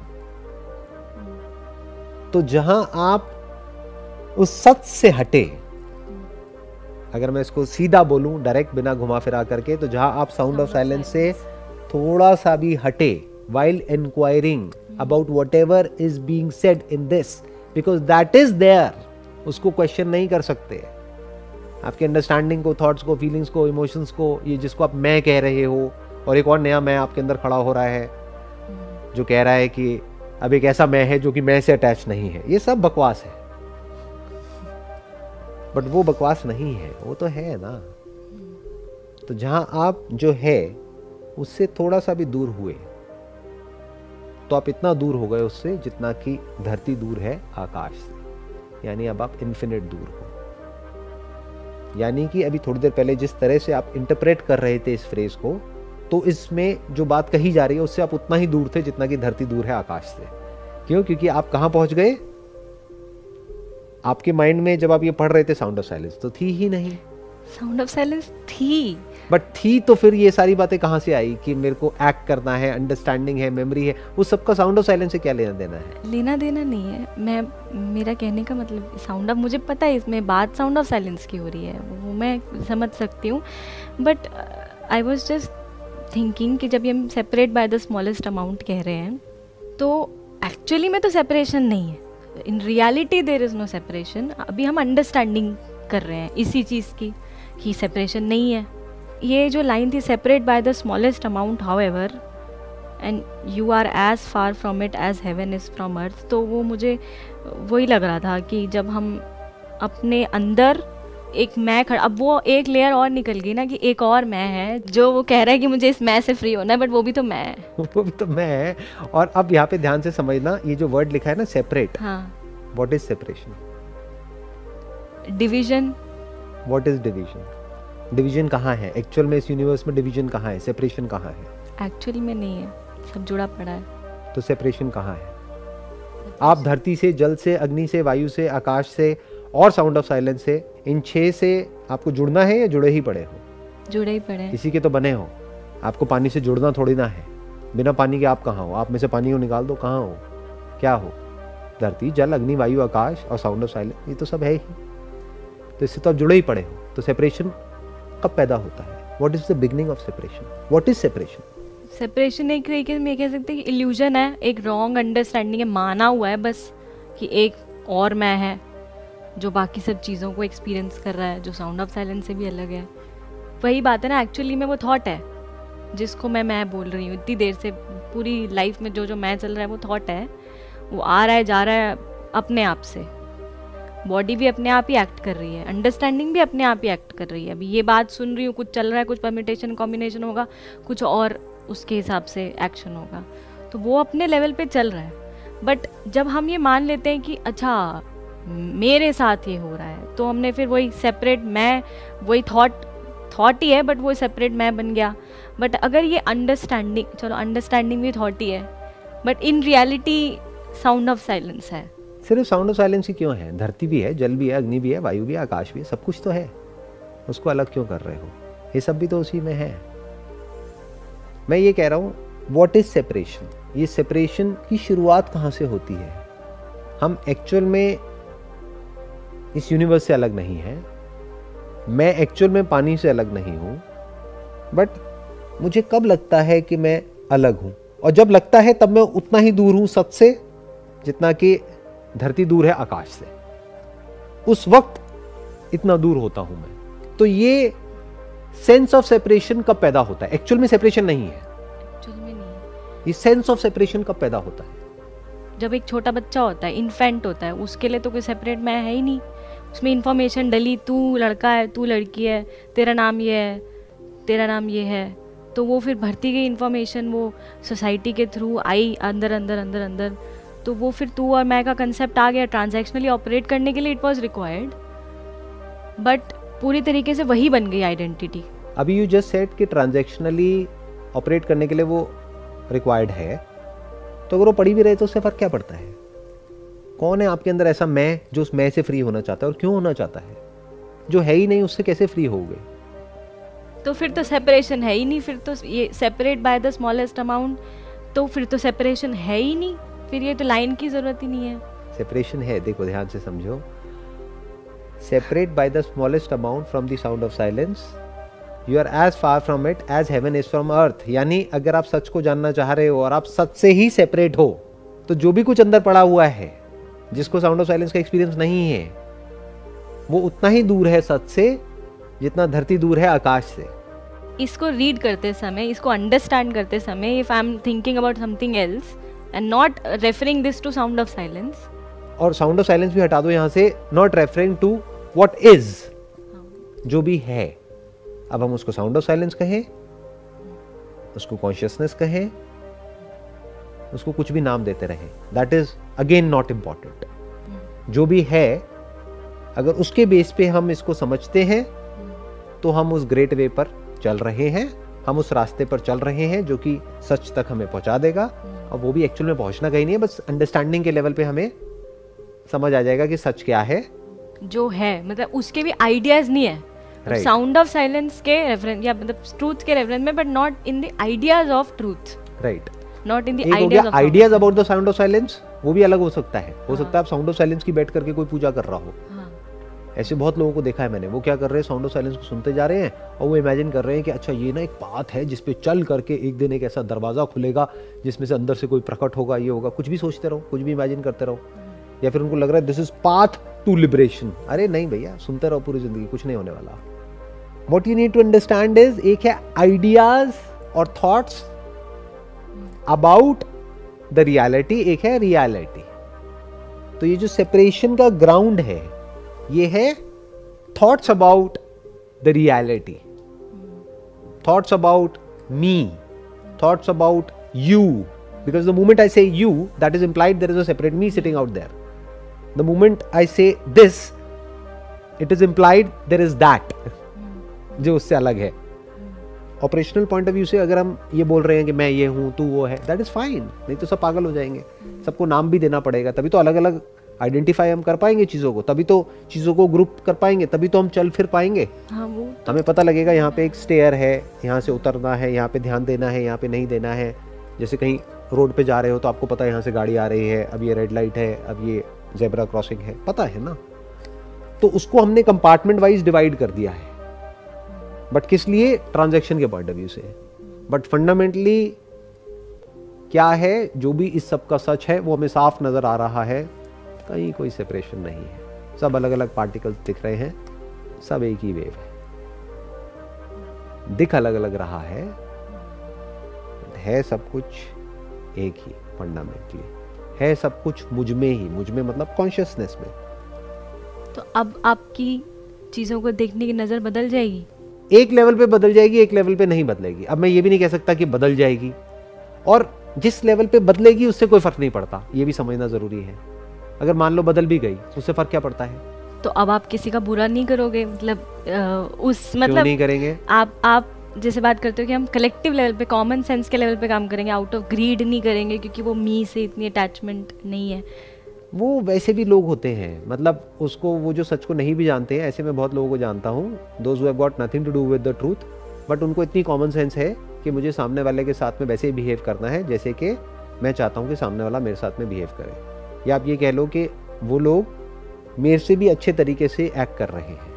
तो जहां आप उस सच से हटे, अगर मैं इसको सीधा बोलूं, डायरेक्ट, बिना घुमा फिरा करके, तो जहां आप साउंड ऑफ साइलेंस से थोड़ा सा भी हटे, while inquiring about whatever is being said in this, because that is there, उसको क्वेश्चन नहीं कर सकते। आपके अंडरस्टैंडिंग को, थॉट्स को, फीलिंग्स को, इमोशंस को, ये जिसको आप मैं कह रहे हो, और एक और नया मैं आपके अंदर खड़ा हो रहा है जो कह रहा है कि अब एक ऐसा मैं है जो कि मैं से अटैच नहीं है, ये सब बकवास है। बट वो बकवास नहीं है, वो तो है ना। तो जहां आप जो है उससे थोड़ा सा भी दूर हुए, तो आप इतना दूर हो गए उससे जितना कि धरती दूर है आकाश से। यानी अब आप इन्फिनिट दूर हो। यानी कि अभी थोड़ी देर पहले जिस तरह से आप इंटरप्रेट कर रहे थे इस फ्रेज को, तो इसमें जो बात कही जा रही है उससे आप उतना ही दूर थे जितना कि धरती दूर है आकाश से। क्यों? क्योंकि आप कहां पहुंच गए? आपके माइंड में जब आप ये पढ़ रहे थे साउंड ऑफ साइलेंस, तो थी ही नहीं। साउंड ऑफ साइलेंस थी, बट थी तो फिर ये सारी बातें कहां से आई कि मेरे को एक्ट करना है, अंडरस्टैंडिंग है, मेमोरी है, उस सबका साउंड ऑफ साइलेंस से क्या लेना देना है? लेना देना नहीं है। मेरा कहने का मतलब साउंड ऑफ, मुझे पता है इसमें बात साउंड ऑफ साइलेंस की हो रही है, वो मैं समझ सकती हूँ। But I was just thinking कि जब ये हम separate by the smallest amount कह रहे हैं, तो एक्चुअली में तो सेपरेशन नहीं है। In reality there is no separation. अभी हम अंडरस्टैंडिंग कर रहे हैं इसी चीज़ की कि सेपरेशन नहीं है। ये जो लाइन थी, separate by the smallest amount however, and you are as far from it as heaven is from earth. तो वो मुझे वही लग रहा था कि जब हम अपने अंदर एक मैं खड़ा, अब वो एक लेयर और निकल गई ना कि एक और मैं है जो वो कह रहा है कि मुझे इस मैं से फ्री होना है, बट वो भी तो मैं है। वो भी तो मैं है। और अब यहाँ पे ध्यान से समझना, ये जो वर्ड लिखा है ना सेपरेट, हाँ, what is separation? Division. What is division? Division कहाँ है एक्चुअल में? इस यूनिवर्स में डिवीजन कहाँ है? सेपरेशन कहाँ है? एक्चुअल में नहीं है, सब जुड़ा पड़ा है। तो सेपरेशन कहाँ है? आप धरती से, जल से, अग्नि से, वायु से, आकाश से और साउंड ऑफ साइलेंस से, इन 6 से आपको जुड़ना है या जुड़े ही पड़े हो? जुड़े ही पड़े। इसी के तो बने हो। आपको पानी से जुड़ना थोड़ी ना है। बिना पानी के आप कहाँ हो? आप में से पानी को निकाल दो, कहाँ हो? क्या हो? धरती, जल, अग्नि, वायु, आकाश और साउंड ऑफ साइलेंस, ये तो सब है ही। तो इससे तो आप जुड़े ही पड़े हो। तो सेपरेशन कब पैदा होता है? What is the beginning of separation? What is separation? Separation एक तरीके में कह सकते हैं कि इल्यूजन है, एक रॉन्ग अंडरस्टैंडिंग है, माना हुआ है बस कि एक और मैं है जो बाकी सब चीज़ों को एक्सपीरियंस कर रहा है, जो साउंड ऑफ साइलेंस से भी अलग है। वही बात है ना, एक्चुअली में वो थॉट है जिसको मैं बोल रही हूँ इतनी देर से। पूरी लाइफ में जो मैं चल रहा है वो थॉट है, वो आ रहा है जा रहा है अपने आप से। बॉडी भी अपने आप ही एक्ट कर रही है, अंडरस्टैंडिंग भी अपने आप ही एक्ट कर रही है। अभी ये बात सुन रही हूँ, कुछ चल रहा है, कुछ परम्यूटेशन कॉम्बिनेशन होगा, कुछ और उसके हिसाब से एक्शन होगा, तो वो अपने लेवल पे चल रहा है। बट जब हम ये मान लेते हैं कि अच्छा मेरे साथ ये हो रहा है, तो हमने फिर वही सेपरेट मैं, वही थॉट ही है बट वो सेपरेट मैं बन गया। बट अगर ये अंडरस्टैंडिंग, चलो अंडरस्टैंडिंग भी थॉट ही है, but in reality sound of silence है। सिर्फ साउंड ऑफ साइलेंस ही क्यों है? धरती भी है, जल भी है, अग्नि भी है, वायु भी है, आकाश भी है, सब कुछ तो है। उसको अलग क्यों कर रहे हो? ये सब भी तो उसी में है। मैं ये कह रहा हूँ, व्हाट इज सेपरेशन? ये सेपरेशन की शुरुआत कहाँ से होती है? हम एक्चुअल में इस यूनिवर्स से अलग नहीं है, मैं एक्चुअल में पानी से अलग नहीं हूँ, बट मुझे कब लगता है कि मैं अलग हूँ? और जब लगता है तब मैं उतना ही दूर हूँ सच से जितना कि धरती दूर है आकाश से। उस वक्त इतना दूर होता हूं मैं। तो ये सेंस ऑफ सेपरेशन कब पैदा होता है? एक्चुअल में सेपरेशन नहीं है, एक्चुअल में नहीं है। ये सेंस ऑफ सेपरेशन कब पैदा होता है? जब एक छोटा बच्चा होता है, इन्फेंट होता है, उसके लिए तो कोई सेपरेट मैं है ही नहीं। उसमें इंफॉर्मेशन डली, तू लड़का है, तू लड़की है, तेरा नाम ये है, तेरा नाम ये है, तो वो फिर भरती गई इंफॉर्मेशन, वो सोसाइटी के थ्रू आई अंदर अंदर अंदर अंदर, तो वो फिर तू और मैं का कंसेप्ट आ गया। ट्रांजैक्शनली ऑपरेट करने के लिए इट वाज रिक्वायर्ड, बट पूरी तरीके से वही बन गई आइडेंटिटी। अभी यू जस्ट सेड कि ट्रांजैक्शनली ऑपरेट करने के लिए वो रिक्वायर्ड है, तो अगर वो पड़ी भी रहे तो उससे फर्क क्या पड़ता है? कौन है आपके अंदर ऐसा मैं जो उस मैं से फ्री होना चाहता है? और क्यों होना चाहता है? जो है ही नहीं उससे कैसे फ्री होगे? तो फिर तो सेपरेशन है ही नहीं, फिर तो ये separate by the smallest amount, तो फिर तो सेपरेशन है ही नहीं, फिर ये तो लाइन की जरूरत ही नहीं है। सेपरेशन है, देखो ध्यान से समझो। Separate by the smallest amount from the sound of silence, you are as far from it as heaven is from earth. यानी अगर आप सच को जानना चाह रहे हो और आप सच से ही सेपरेट हो, तो जो भी कुछ अंदर पड़ा हुआ है जिसको साउंड ऑफ साइलेंस का एक्सपीरियंस नहीं है, वो उतना ही दूर है सच से जितना धरती दूर है आकाश से। इसको रीड करते समय, इसको अंडरस्टैंड करते समय, if I am thinking about something else and not referring this to sound of silence, और साउंड ऑफ साइलेंस भी हटा दो यहाँ से, not referring to what is, जो भी है। अब हम उसको साउंड ऑफ साइलेंस कहें, उसको कॉन्शियसनेस कहें, उसको कुछ भी नाम देते रहे, that is again not important. जो भी है, अगर उसके बेस पे हम इसको समझते हैं तो हम उस ग्रेट वे पर चल रहे हैं, हम उस रास्ते पर चल रहे हैं जो कि सच तक हमें पहुंचा देगा। और वो भी एक्चुअल में पहुंचना कहीं नहीं है, बस अंडरस्टैंडिंग के लेवल पे हमें समझ आ जाएगा कि सच क्या है, जो है, मतलब उसके भी आइडियाज नहीं है साउंड ऑफ साइलेंस के रेफरेंस या मतलब ट्रूथ के रेफरेंस में, but not in the ideas of truth, right? Not in the ideas about the sound of silence, वो भी अलग हो सकता है। हो सकता है आप साउंड ऑफ साइलेंस की बैठ करके कोई पूजा कर रहा हो। ऐसे बहुत लोगों को देखा है मैंने, वो क्या कर रहे हैं, साउंड ऑफ साइलेंस को सुनते जा रहे हैं और वो इमेजिन कर रहे हैं कि अच्छा ये ना एक पाथ है जिस पे चल करके एक दिन एक ऐसा दरवाजा खुलेगा जिसमें से अंदर से कोई प्रकट होगा, ये होगा। कुछ भी सोचते रहो, कुछ भी इमेजिन करते रहो, या फिर उनको लग रहा है this is path to liberation. अरे नहीं भैया, सुनते रहो पूरी जिंदगी, कुछ नहीं होने वाला। What you need to understand is, एक है आइडियाज और थॉट्स, अबाउट द रियलिटी, एक है रियलिटी। तो ये जो सेपरेशन का ग्राउंड है ये है thoughts about the reality, thoughts about me, thoughts about you, because the moment I say you, that is implied there is a separate me sitting out there. The moment I say this, it is implied there is that जो उससे अलग है। ऑपरेशनल पॉइंट ऑफ व्यू से अगर हम ये बोल रहे हैं कि मैं ये हूँ तू वो है, दैट इज फाइन, नहीं तो सब पागल हो जाएंगे। सबको नाम भी देना पड़ेगा, तभी तो अलग अलग आइडेंटिफाई हम कर पाएंगे चीज़ों को, तभी तो चीज़ों को ग्रुप कर पाएंगे, तभी तो हम चल फिर पाएंगे। हाँ, वो हमें पता लगेगा यहाँ पे एक स्टेयर है, यहाँ से उतरना है, यहाँ पे ध्यान देना है, यहाँ पे नहीं देना है। जैसे कहीं रोड पे जा रहे हो तो आपको पता है यहाँ से गाड़ी आ रही है, अब ये रेड लाइट है, अब ये जेब्रा क्रॉसिंग है, पता है ना। तो उसको हमने कंपार्टमेंट वाइज डिवाइड कर दिया है, बट किस लिए? ट्रांजैक्शन के पॉइंट ऑफ व्यू से। बट फंडामेंटली क्या है, जो भी इस सब का सच है वो हमें साफ नजर आ रहा है, कहीं कोई सेपरेशन नहीं है। सब अलग अलग पार्टिकल्स दिख रहे हैं, सब एक ही वेव है, दिख अलग अलग रहा है सब कुछ एक ही। फंडामेंटली है सब कुछ मुझ में ही, मुझ में मतलब कॉन्शियसनेस में। तो अब आपकी चीज़ों को देखने की नज़र बदल जाएगी? एक लेवल पे बदल जाएगी, एक लेवल पे नहीं बदलेगी। अब मैं ये भी नहीं कह सकता कि बदल जाएगी, और जिस लेवल पे बदलेगी उससे कोई फर्क नहीं पड़ता, ये भी समझना जरूरी है। अगर मान लो बदल भी गई, उससे फर्क क्या पड़ता है? तो अब आप किसी का बुरा नहीं करोगे, मतलब क्यों नहीं करेंगे? आप जैसे बात करते हो कि हम कलेक्टिव लेवल पे, कॉमन सेंस के लेवल पे काम करेंगे, आउट ऑफ ग्रीड नहीं करेंगे, क्योंकि वो मी से इतनी अटैचमेंट नहीं है। वो वैसे भी लोग होते हैं, मतलब उसको, वो जो सच को नहीं भी जानते हैं, ऐसे मैं बहुत लोगों को जानता हूँ, those who have got nothing to do with the truth, but उनको इतनी कॉमन सेंस है कि मुझे सामने वाले के साथ में वैसे ही बिहेव करना है जैसे कि मैं चाहता हूँ कि सामने वाला मेरे साथ में बिहेव करे। या आप ये कह लो कि वो लोग मेरे से भी अच्छे तरीके से एक्ट कर रहे हैं।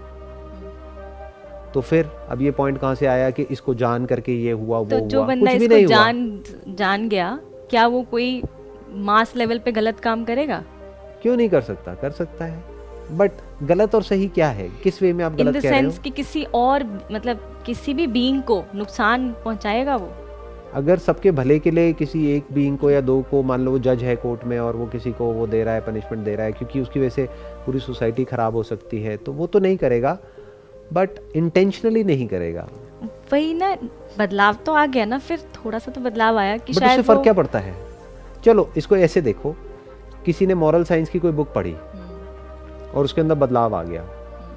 तो फिर अब ये पॉइंट कहाँ से आया कि इसको जान करके ये हुआ, तो वो जो हुआ, बंदा कुछ भी इसको नहीं हुआ। जान गया, क्या वो कोई मास लेवल पे गलत काम करेगा? क्यों नहीं कर सकता? कर सकता है, बट गलत और सही क्या है, किस वे में आप गलत कह रहे हो? इन द सेंस कि किसी और, मतलब किसी भी बीइंग को नुकसान पहुंचाएगा वो। अगर सबके भले के लिए किसी एक बीइंग को या दो को, मान लो वो जज है कोर्ट में और वो किसी को वो दे रहा है, पनिशमेंट दे रहा है, क्योंकि उसकी वजह से पूरी सोसाइटी खराब हो सकती है, तो वो तो नहीं करेगा, बट इंटेंशनली नहीं करेगा। वही ना, बदलाव तो आ गया ना, फिर थोड़ा सा तो बदलाव आया कि शायद उससे फर्क क्या पड़ता है? चलो इसको ऐसे देखो, किसी ने मॉरल साइंस की कोई बुक पढ़ी और उसके अंदर बदलाव आ गया,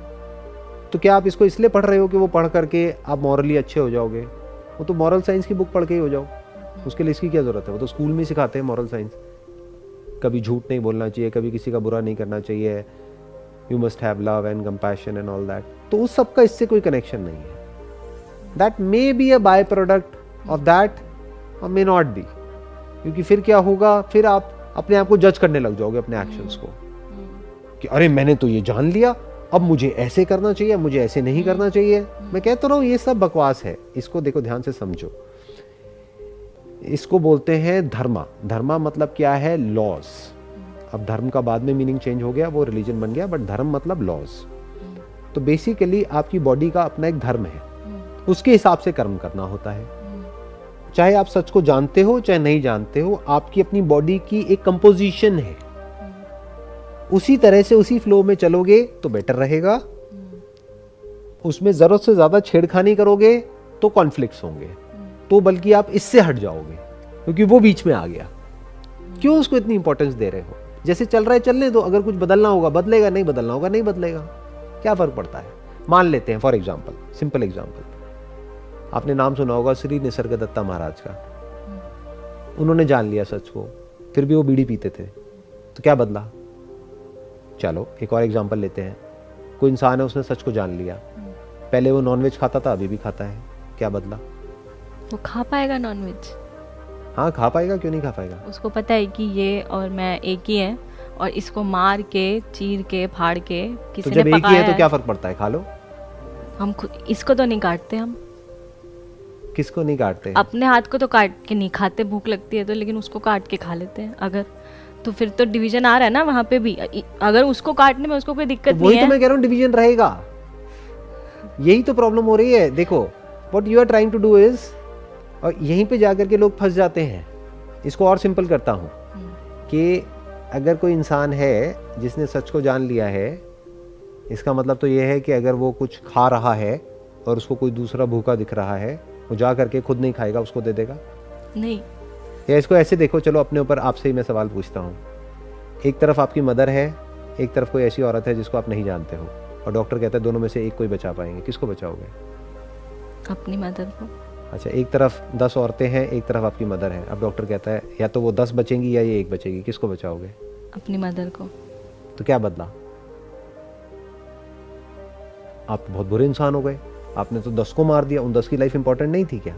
तो क्या आप इसको इसलिए पढ़ रहे हो कि वो पढ़ करके आप मॉरली अच्छे हो जाओगे? वो तो मॉरल साइंस की बुक पढ़ के ही हो जाओ, उसके लिए इसकी क्या जरूरत है? वो तो स्कूल में ही सिखाते हैं मॉरल साइंस। कभी झूठ नहीं बोलना चाहिए, कभी किसी का बुरा नहीं करना चाहिए, you must have love and compassion and all that. तो उस सब का इससे कोई कनेक्शन नहीं है। That may be a by product of that और मे नॉट बी, क्योंकि फिर क्या होगा, फिर आप अपने आप को जज करने लग जाओगे अपने एक्शंस को, कि अरे मैंने तो ये जान लिया, अब मुझे ऐसे करना चाहिए, मुझे ऐसे नहीं करना चाहिए। मैं कहता रहा हूँ ये सब बकवास है। इसको देखो, ध्यान से समझो, इसको बोलते हैं धर्मा। धर्मा मतलब क्या है? लॉज। अब धर्म का बाद में मीनिंग चेंज हो गया, वो रिलीजन बन गया, बट धर्म मतलब लॉज। तो बेसिकली आपकी बॉडी का अपना एक धर्म है, उसके हिसाब से कर्म करना होता है। चाहे आप सच को जानते हो चाहे नहीं जानते हो, आपकी अपनी बॉडी की एक कंपोजिशन है, उसी तरह से उसी फ्लो में चलोगे तो बेटर रहेगा। उसमें जरूरत से ज्यादा छेड़खानी करोगे तो कॉन्फ्लिक्ट्स होंगे, तो बल्कि आप इससे हट जाओगे क्योंकि वो बीच में आ गया। क्यों उसको इतनी इंपॉर्टेंस दे रहे हो? जैसे चल रहा है चलने दो, अगर कुछ बदलना होगा बदलेगा, नहीं बदलना होगा नहीं बदलेगा, क्या फर्क पड़ता है? मान लेते हैं फॉर एग्जाम्पल, सिंपल एग्जाम्पल, आपने नाम सुना होगा श्री निसर्गदत्ता महाराज का। उन्होंने जान लिया सच को, फिर भी वो बीड़ी पीते थे, तो क्या बदला? चलो एक और एग्जाम्पल लेते हैं, कोई इंसान है उसने सच को जान लिया, पहले वो नॉनवेज खाता था, अभी भी खाता है, क्या बदला? वो खा पाएगा नॉनवेज? हाँ खा पाएगा, क्यों नहीं खा पाएगा? उसको पता है कि ये और मैं एक ही है, और इसको मार के चीर के फाड़ के किसी ने पकाया है। तो जब एक ही है तो क्या फर्क पड़ता है, खा लो। हम इसको तो नहीं काटते, हम किसको नहीं काटते? अपने हाथ को तो काट के नहीं खाते, भूख लगती है तो, लेकिन उसको काट के खा लेते हैं। अगर तो फिर तो डिवीजन आ रहा है ना वहाँ पे भी, अगर उसको काटने में उसको कोई दिक्कत नहीं है। वही तो मैं कह रहा हूँ, डिवीजन रहेगा, यही तो प्रॉब्लम हो रही है। देखो what you are trying to do is, और यहीं पे जाकर के लोग फंस जाते हैं इसको और सिंपल करता हूँ कि अगर कोई इंसान है जिसने सच को जान लिया है, इसका मतलब तो ये है कि अगर वो कुछ खा रहा है और उसको कोई दूसरा भूखा दिख रहा है, वो जा करके खुद नहीं खाएगा, उसको दे देगा? नहीं। या इसको ऐसे देखो, चलो अपने ऊपर आपसे ही मैं सवाल पूछता हूँ। एक तरफ आपकी मदर है, एक तरफ कोई ऐसी औरत है जिसको आप नहीं जानते हो, और डॉक्टर कहता है दोनों में से एक कोई बचा पाएंगे, किसको बचाओगे? अपनी मदर को। अच्छा, एक तरफ 10 औरतें हैं, एक तरफ आपकी मदर है। अब डॉक्टर कहता है या तो वो 10 बचेंगी या ये एक बचेगी, किसको बचाओगे? अपनी मदर को। तो क्या बदला? आप तो बहुत बुरे इंसान हो गए, आपने तो 10 को मार दिया। उन 10 की लाइफ इंपॉर्टेंट नहीं थी क्या?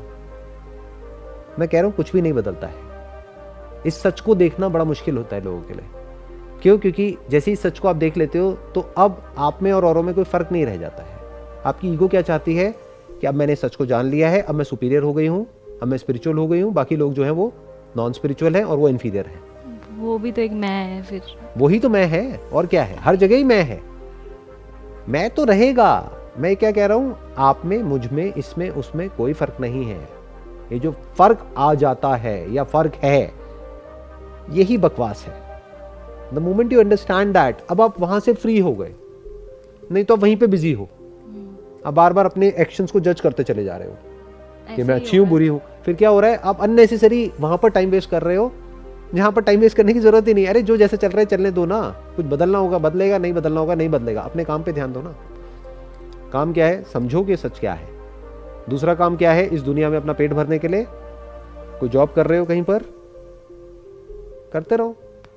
मैं कह रहा हूं कुछ भी नहीं बदलता है। इस सच को देखना बड़ा मुश्किल होता है लोगों के लिए। क्यों? क्योंकि जैसे ही सच को आप देख लेते हो तो अब आप में और औरों में कोई फर्क नहीं रह जाता है। आपकी ईगो क्या चाहती है कि अब मैंने सच को जान लिया है, अब मैं सुपीरियर हो गई हूं, अब मैं स्पिरिचुअल हो गई हूं, बाकी लोग जो हैं वो नॉन स्पिरिचुअल हैं और वो इन्फीरियर हैं। वो भी तो एक मैं है फिर। वही तो मैं है, और क्या है? हर जगह ही मैं है। मैं तो रहेगा। मैं क्या कह रहा हूं, आप में, मुझ में, इसमें, उसमें कोई फर्क नहीं है। ये जो फर्क आ जाता है या फर्क है, यही बकवास है। The moment you understand that, अब आप वहां से फ्री हो गए, नहीं तो आप वहीं पे बिजी हो। आप बार बार अपने एक्शंस को जज करते चले जा रहे हो कि मैं अच्छी हूं, बुरी हूं। फिर क्या हो रहा है, आप अननेसेसरी वहां पर टाइम वेस्ट कर रहे हो जहां पर टाइम वेस्ट करने की जरूरत ही नहीं। अरे जो जैसे चल रहा है चलने दो ना। कुछ बदलना होगा बदलेगा, नहीं बदलना होगा नहीं बदलेगा। अपने काम पे ध्यान दो ना। काम क्या है? समझो कि सच क्या है। दूसरा काम क्या है? इस दुनिया में अपना पेट भरने के लिए कोई जॉब कर रहे हो, कहीं पर करते रहो।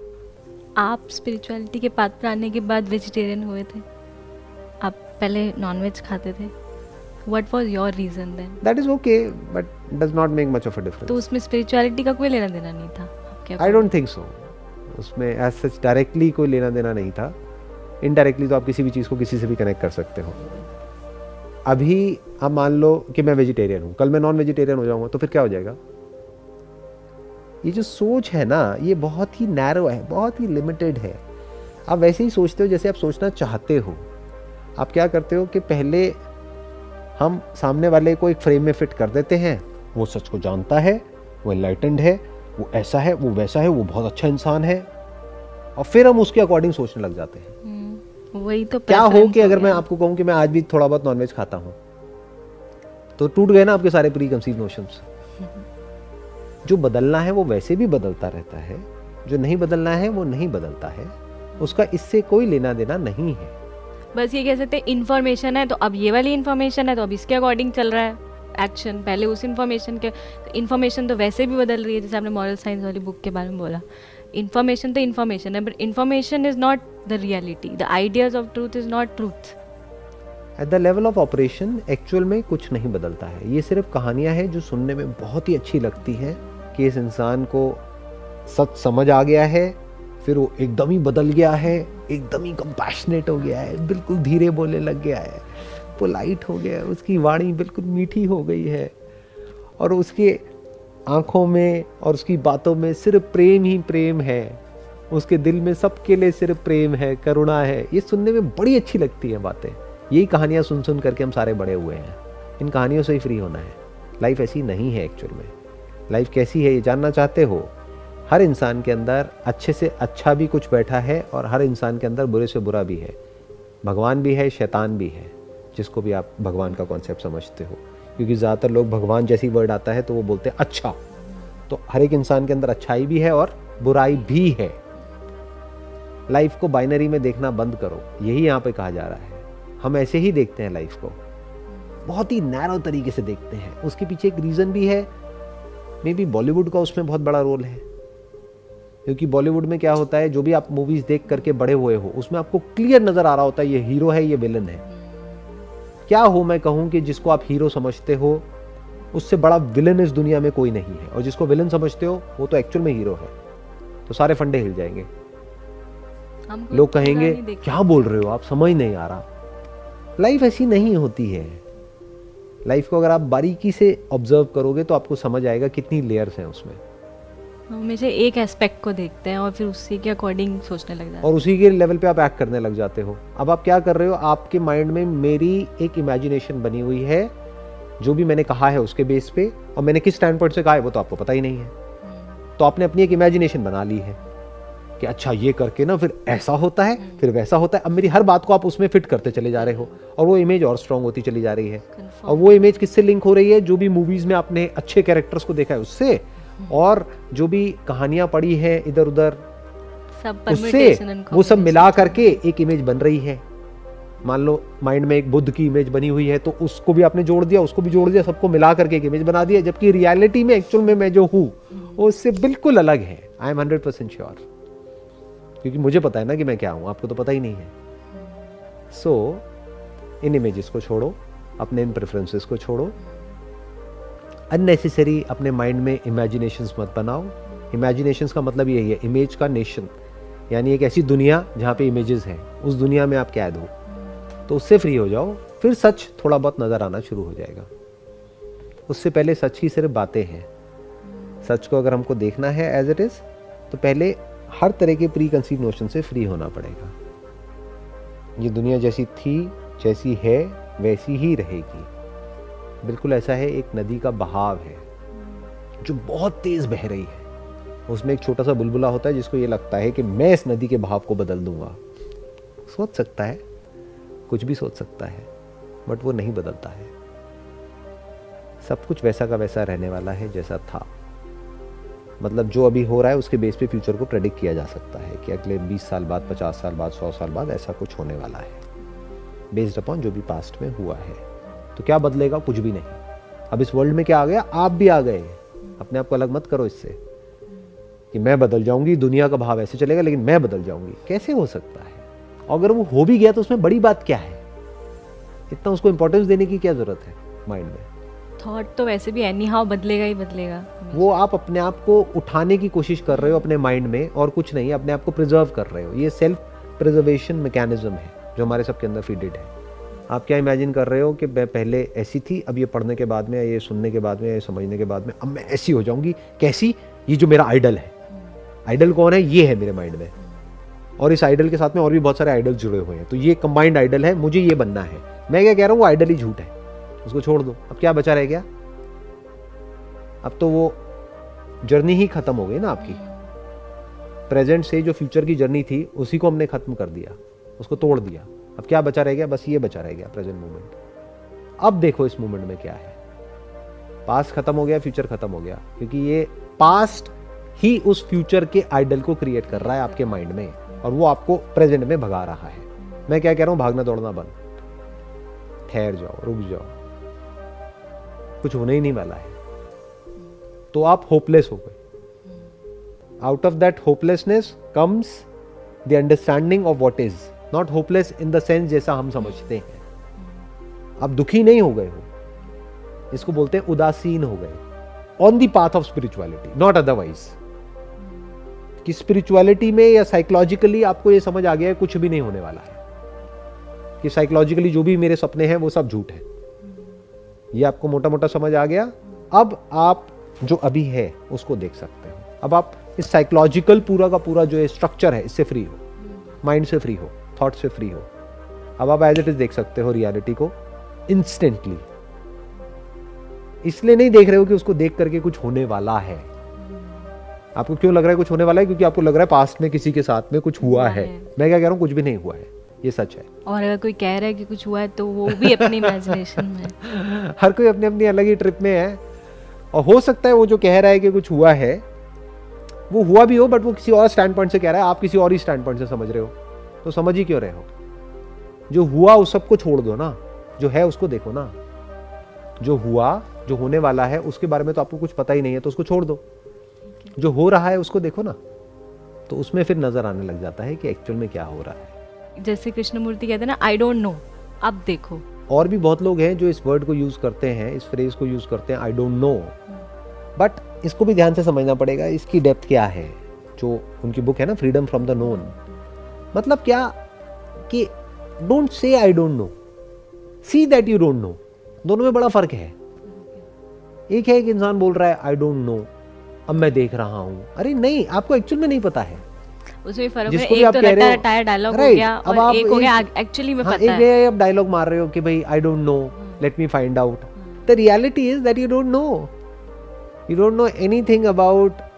आप स्पिरिचुअलिटी के पाथ पर आने के बाद वेजिटेरियन हुए थे, आप पहले नॉनवेज खाते थे। What was your reason then? That is okay, but does not make much of a difference. तो उसमें स्पिरिचुअलिटी का कोई लेना देना नहीं था? I don't think so. उसमें as such डायरेक्टली कोई लेना देना नहीं था। इनडायरेक्टली तो आप किसी भी चीज़ को किसी से भी कनेक्ट कर सकते हो। अभी आप मान लो कि मैं वेजिटेरियन हूँ, कल मैं नॉन वेजिटेरियन हो जाऊँगा, तो फिर क्या हो जाएगा? ये जो सोच है ना, ये बहुत ही नैरो है, बहुत ही लिमिटेड है। आप वैसे ही सोचते हो जैसे आप सोचना चाहते हो। आप क्या करते हो कि पहले हम सामने वाले को एक फ्रेम में फिट कर देते हैं। वो सच को जानता है, वो एनलाइटेंड है, वो ऐसा है, वो वैसा है, वो बहुत अच्छा इंसान है, और फिर हम उसके अकॉर्डिंग सोचने लग जाते हैं। वही तो क्या हो कि अगर मैं आपको कहूं कि मैं आज भी थोड़ा बहुत नॉनवेज खाता हूं, तो टूट गए ना आपके सारे प्री कंसीव नोशंस। जो बदलना है वो वैसे भी बदलता रहता है, जो नहीं बदलना है वो नहीं बदलता है। उसका इससे कोई लेना देना नहीं है। बस ये कह सकते हैं इन्फॉर्मेशन है तो अब ये वाली इन्फॉर्मेशन है तो अब इसके अकॉर्डिंग चल रहा है एक्शन। पहले उस इन्फॉर्मेशन के, तो इन्फॉर्मेशन तो वैसे भी बदल रही है। जैसे आपने मॉरल साइंस वाली बुक के बारे में बोला, इन्फॉर्मेशन तो इन्फॉर्मेशन है, but information is not the reality. The ideas of truth is not truth. At the level of operation actual में कुछ नहीं बदलता है। ये सिर्फ कहानियां हैं जो सुनने में बहुत ही अच्छी लगती हैं कि इस इंसान को सच समझ आ गया है, फिर वो एकदम ही बदल गया है, एकदम ही कंपैशनेट हो गया है, बिल्कुल धीरे बोलने लग गया है, पोलाइट हो गया है, उसकी वाणी बिल्कुल मीठी हो गई है, और उसके आंखों में और उसकी बातों में सिर्फ प्रेम ही प्रेम है। उसके दिल में सबके लिए सिर्फ प्रेम है, करुणा है। ये सुनने में बड़ी अच्छी लगती है बातें। यही कहानियाँ सुन सुन करके हम सारे बड़े हुए हैं। इन कहानियों से ही फ्री होना है। लाइफ ऐसी नहीं है एक्चुअल में। लाइफ कैसी है ये जानना चाहते हो? हर इंसान के अंदर अच्छे से अच्छा भी कुछ बैठा है और हर इंसान के अंदर बुरे से बुरा भी है। भगवान भी है, शैतान भी है, जिसको भी आप भगवान का कॉन्सेप्ट समझते हो। क्योंकि ज़्यादातर लोग भगवान जैसी वर्ड आता है तो वो बोलते हैं अच्छा। तो हर एक इंसान के अंदर अच्छाई भी है और बुराई भी है। लाइफ को बाइनरी में देखना बंद करो, यही यहाँ पे कहा जा रहा है। हम ऐसे ही देखते हैं लाइफ को, बहुत ही नैरो तरीके से देखते हैं। उसके पीछे एक रीज़न भी है, मे बी बॉलीवुड का उसमें बहुत बड़ा रोल है। क्योंकि बॉलीवुड में क्या होता है, जो भी आप मूवीज देख करके बड़े हुए हो उसमें आपको क्लियर नजर आ रहा होता है ये हीरो है, ये विलन है। क्या हो मैं कहूं कि जिसको आप हीरो समझते हो उससे बड़ा विलन इस दुनिया में कोई नहीं है, और जिसको विलन समझते हो वो तो एक्चुअल में हीरो है। तो सारे फंडे हिल जाएंगे। लोग कहेंगे क्या बोल रहे हो आप, समझ नहीं आ रहा। लाइफ ऐसी नहीं होती है। लाइफ को अगर आप बारीकी से ऑब्जर्व करोगे तो आपको समझ आएगा कितनी लेयर्स हैं उसमें। हमेशा एक एस्पेक्ट को देखते हैं और फिर उसी के अकॉर्डिंग सोचने लग जाते हैं, और उसी के लेवल पे आप एक्ट करने लग जाते हो। अब आप क्या कर रहे हो, आपके माइंड में मेरी एक इमेजिनेशन बनी हुई है, जो भी मैंने कहा है उसके बेस पे, और मैंने किस स्टैंड पॉइंट से कहा है वो तो आपको पता ही नहीं है। तो आपने अपनी एक इमेजिनेशन बना ली है कि अच्छा ये करके ना फिर ऐसा होता है, फिर वैसा होता है। अब मेरी हर बात को आप उसमें फिट करते चले जा रहे हो और वो इमेज और स्ट्रांग होती चली जा रही है। और वो इमेज किससे लिंक हो रही है? जो भी मूवीज में आपने अच्छे कैरेक्टर्स को देखा है उससे, और जो भी कहानियां पढ़ी है इधर उधर उससे, वो सब मिला करके एक इमेज बन रही है। मान लो माइंड में एक बुद्ध की इमेज बनी हुई है, तो उसको भी आपने जोड़ दिया, उसको भी जोड़ दिया, सबको मिला करके एक इमेज बना दिया, जबकि रियलिटी में एक्चुअल में मैं जो हूँ वो उससे बिल्कुल अलग है। आई एम 100% श्योर, क्योंकि मुझे पता है ना कि मैं क्या हूँ, आपको तो पता ही नहीं है। सो इन इमेजेस को छोड़ो, अपने इन प्रेफरेंसेस को छोड़ो, अननेसेसरी अपने माइंड में इमेजिनेशंस मत बनाओ। इमेजिनेशंस का मतलब यही है, इमेज का नेशन, यानी एक ऐसी दुनिया जहाँ पे इमेजेस हैं, उस दुनिया में आप कैद हो, तो उससे फ्री हो जाओ, फिर सच थोड़ा बहुत नज़र आना शुरू हो जाएगा। उससे पहले सच की सिर्फ बातें हैं। सच को अगर हमको देखना है एज इट इज़, तो पहले हर तरह के प्री कंसीव नोशन से फ्री होना पड़ेगा। ये दुनिया जैसी थी, जैसी है, वैसी ही रहेगी। बिल्कुल ऐसा है, एक नदी का बहाव है जो बहुत तेज बह रही है, उसमें एक छोटा सा बुलबुला होता है जिसको ये लगता है कि मैं इस नदी के बहाव को बदल दूंगा। सोच सकता है, कुछ भी सोच सकता है, बट वो नहीं बदलता है। सब कुछ वैसा का वैसा रहने वाला है जैसा था। मतलब जो अभी हो रहा है उसके बेस पे फ्यूचर को प्रेडिक्ट किया जा सकता है कि अगले 20 साल बाद, 50 साल बाद, 100 साल बाद ऐसा कुछ होने वाला है, बेस्ड अपॉन जो भी पास्ट में हुआ है। तो क्या बदलेगा? कुछ भी नहीं। अब इस वर्ल्ड में क्या आ गया? आप भी आ गए। अपने आप को अलग मत करो इससे कि मैं बदल जाऊंगी, दुनिया का भाव ऐसे चलेगा लेकिन मैं बदल जाऊंगी। कैसे हो सकता है? अगर वो हो भी गया तो उसमें बड़ी बात क्या है? इतना उसको इंपॉर्टेंस देने की क्या जरूरत है माइंड में? थॉट तो वैसे भी एनी हाउ बदलेगा ही बदलेगा। वो आप अपने आप को उठाने की कोशिश कर रहे हो अपने माइंड में, और कुछ नहीं, अपने आप को प्रिजर्व कर रहे हो। ये सेल्फ प्रिजर्वेशन मैकेनिज्म है जो हमारे सबके अंदर फीडेड है। आप क्या इमेजिन कर रहे हो कि मैं पहले ऐसी थी, अब ये पढ़ने के बाद में, ये सुनने के बाद में, ये समझने के बाद में अब मैं ऐसी हो जाऊंगी। कैसी? ये जो मेरा आइडल है। आइडल कौन है? ये है मेरे माइंड में, और इस आइडल के साथ में और भी बहुत सारे आइडल जुड़े हुए हैं, तो ये कंबाइंड आइडल है, मुझे ये बनना है। मैं क्या कह रहा हूँ? वो आइडल ही झूठ है, उसको छोड़ दो। अब क्या बचा रह गया? अब तो वो जर्नी ही खत्म हो गई ना आपकी। प्रेजेंट से जो फ्यूचर की जर्नी थी उसी को हमने खत्म कर दिया, उसको तोड़ दिया। अब क्या बचा रह गया? बस ये बचा रह गया, प्रेजेंट मोमेंट। अब देखो इस मोमेंट में क्या है। पास्ट खत्म हो गया, फ्यूचर खत्म हो गया, क्योंकि ये पास्ट ही उस फ्यूचर के आइडल को क्रिएट कर रहा है आपके माइंड में, और वो आपको प्रेजेंट में भगा रहा है। मैं क्या कह रहा हूं? भागना दौड़ना बंद, ठहर जाओ, रुक जाओ, कुछ होने ही नहीं वाला है। तो आप होपलेस हो गए। Out of that hopelessness comes the understanding of what is. Not hopeless in the sense जैसा हम समझते हैं। आप दुखी नहीं हो गए हो, इसको बोलते हैं उदासीन हो गए। On the path of spirituality, not otherwise. कि स्पिरिचुअलिटी में या साइकोलॉजिकली आपको ये समझ आ गया है कुछ भी नहीं होने वाला है, कि साइकोलॉजिकली जो भी मेरे सपने हैं वो सब झूठ है। ये आपको मोटा मोटा समझ आ गया। अब आप जो अभी है उसको देख सकते हो। अब आप इस साइकोलॉजिकल पूरा का पूरा जो स्ट्रक्चर है इससे फ्री हो, माइंड से फ्री हो, थॉट से फ्री हो। अब आप एज इट इज देख सकते हो रियलिटी को इंस्टेंटली। इसलिए नहीं देख रहे हो कि उसको देख करके कुछ होने वाला है। आपको क्यों लग रहा है कुछ होने वाला है? क्योंकि आपको लग रहा है पास्ट में किसी के साथ में कुछ हुआ है। मैं क्या कह रहा हूँ? कुछ भी नहीं हुआ है, ये सच है। और अगर कोई कह रहा है कि कुछ हुआ है तो वो भी अपनी इमेजिनेशन में। हर कोई अपनी अपनी अलग ही ट्रिप में है, और हो सकता है वो जो कह रहा है कि कुछ हुआ है वो हुआ भी हो, बट वो किसी और स्टैंड पॉइंट से कह रहा है, आप किसी और ही स्टैंड पॉइंट से समझ रहे हो। तो समझ ही क्यों रहे हो? जो हुआ उस सबको छोड़ दो ना, जो है उसको देखो ना। जो हुआ, जो होने वाला है, उसके बारे में तो आपको कुछ पता ही नहीं है, तो उसको छोड़ दो। जो हो रहा है उसको देखो ना, तो उसमें फिर नजर आने लग जाता है कि एक्चुअल में क्या हो रहा है। जैसे कृष्णमूर्ति कहते हैं ना, आई डोंट नो, अब देखो। और भी बहुत लोग हैं जो इस वर्ड को यूज करते हैं, इस फ्रेज को यूज करते हैं, आई डोंट नो। बट इसको भी ध्यान से समझना पड़ेगा, इसकी डेप्थ क्या है। जो उनकी बुक है ना, फ्रीडम फ्रॉम द नोन, मतलब क्या कि don't say I don't know, see that you don't know. दोनों में बड़ा फर्क है। एक है एक इंसान बोल रहा है आई डोंट नो, अब मैं देख रहा हूं। अरे नहीं, आपको एक्चुअल में नहीं पता है। उसमें फर्क है, एक तो रटा डायलॉग हो गया और एक हो गया एक्चुअली में पता है। एक आप डायलॉग मार रहे हो कि भाई I don't know, let me find out. The reality is that you don't know. You don't know anything about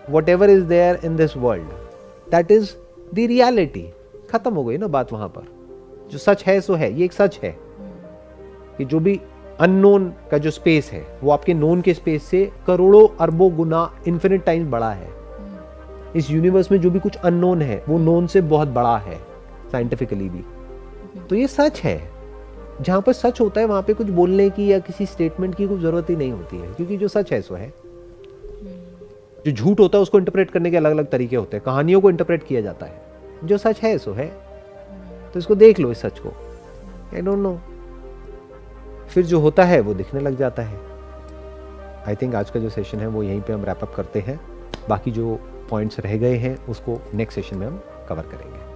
whatever is there in this world that is the reality. खत्म हो गई ना बात वहां पर। जो सच है सो है, ये एक सच है कि जो भी अननोन का जो स्पेस है वो आपके नोन के स्पेस से करोड़ों अरबों गुना इन्फिनिट टाइम्स बड़ा है। इस यूनिवर्स में जो भी कुछ अननोन है वो नोन से बहुत बड़ा है, साइंटिफिकली भी। तो ये सच है। जहां पर सच होता है वहां पे कुछ बोलने की या किसी स्टेटमेंट की कोई जरूरत ही नहीं होती है, क्योंकि जो सच है सो है। जो झूठ होता है उसको इंटरप्रेट करने के अलग अलग तरीके होते हैं, कहानियों को इंटरप्रेट किया जाता है। जो सच है सो है। तो इसको देख लो, इस सच को। आई डोंट नो, फिर जो होता है वो दिखने लग जाता है। आई थिंक आज का जो सेशन है वो यहीं पे हम रैप अप करते हैं। बाकी जो पॉइंट्स रह गए हैं उसको नेक्स्ट सेशन में हम कवर करेंगे।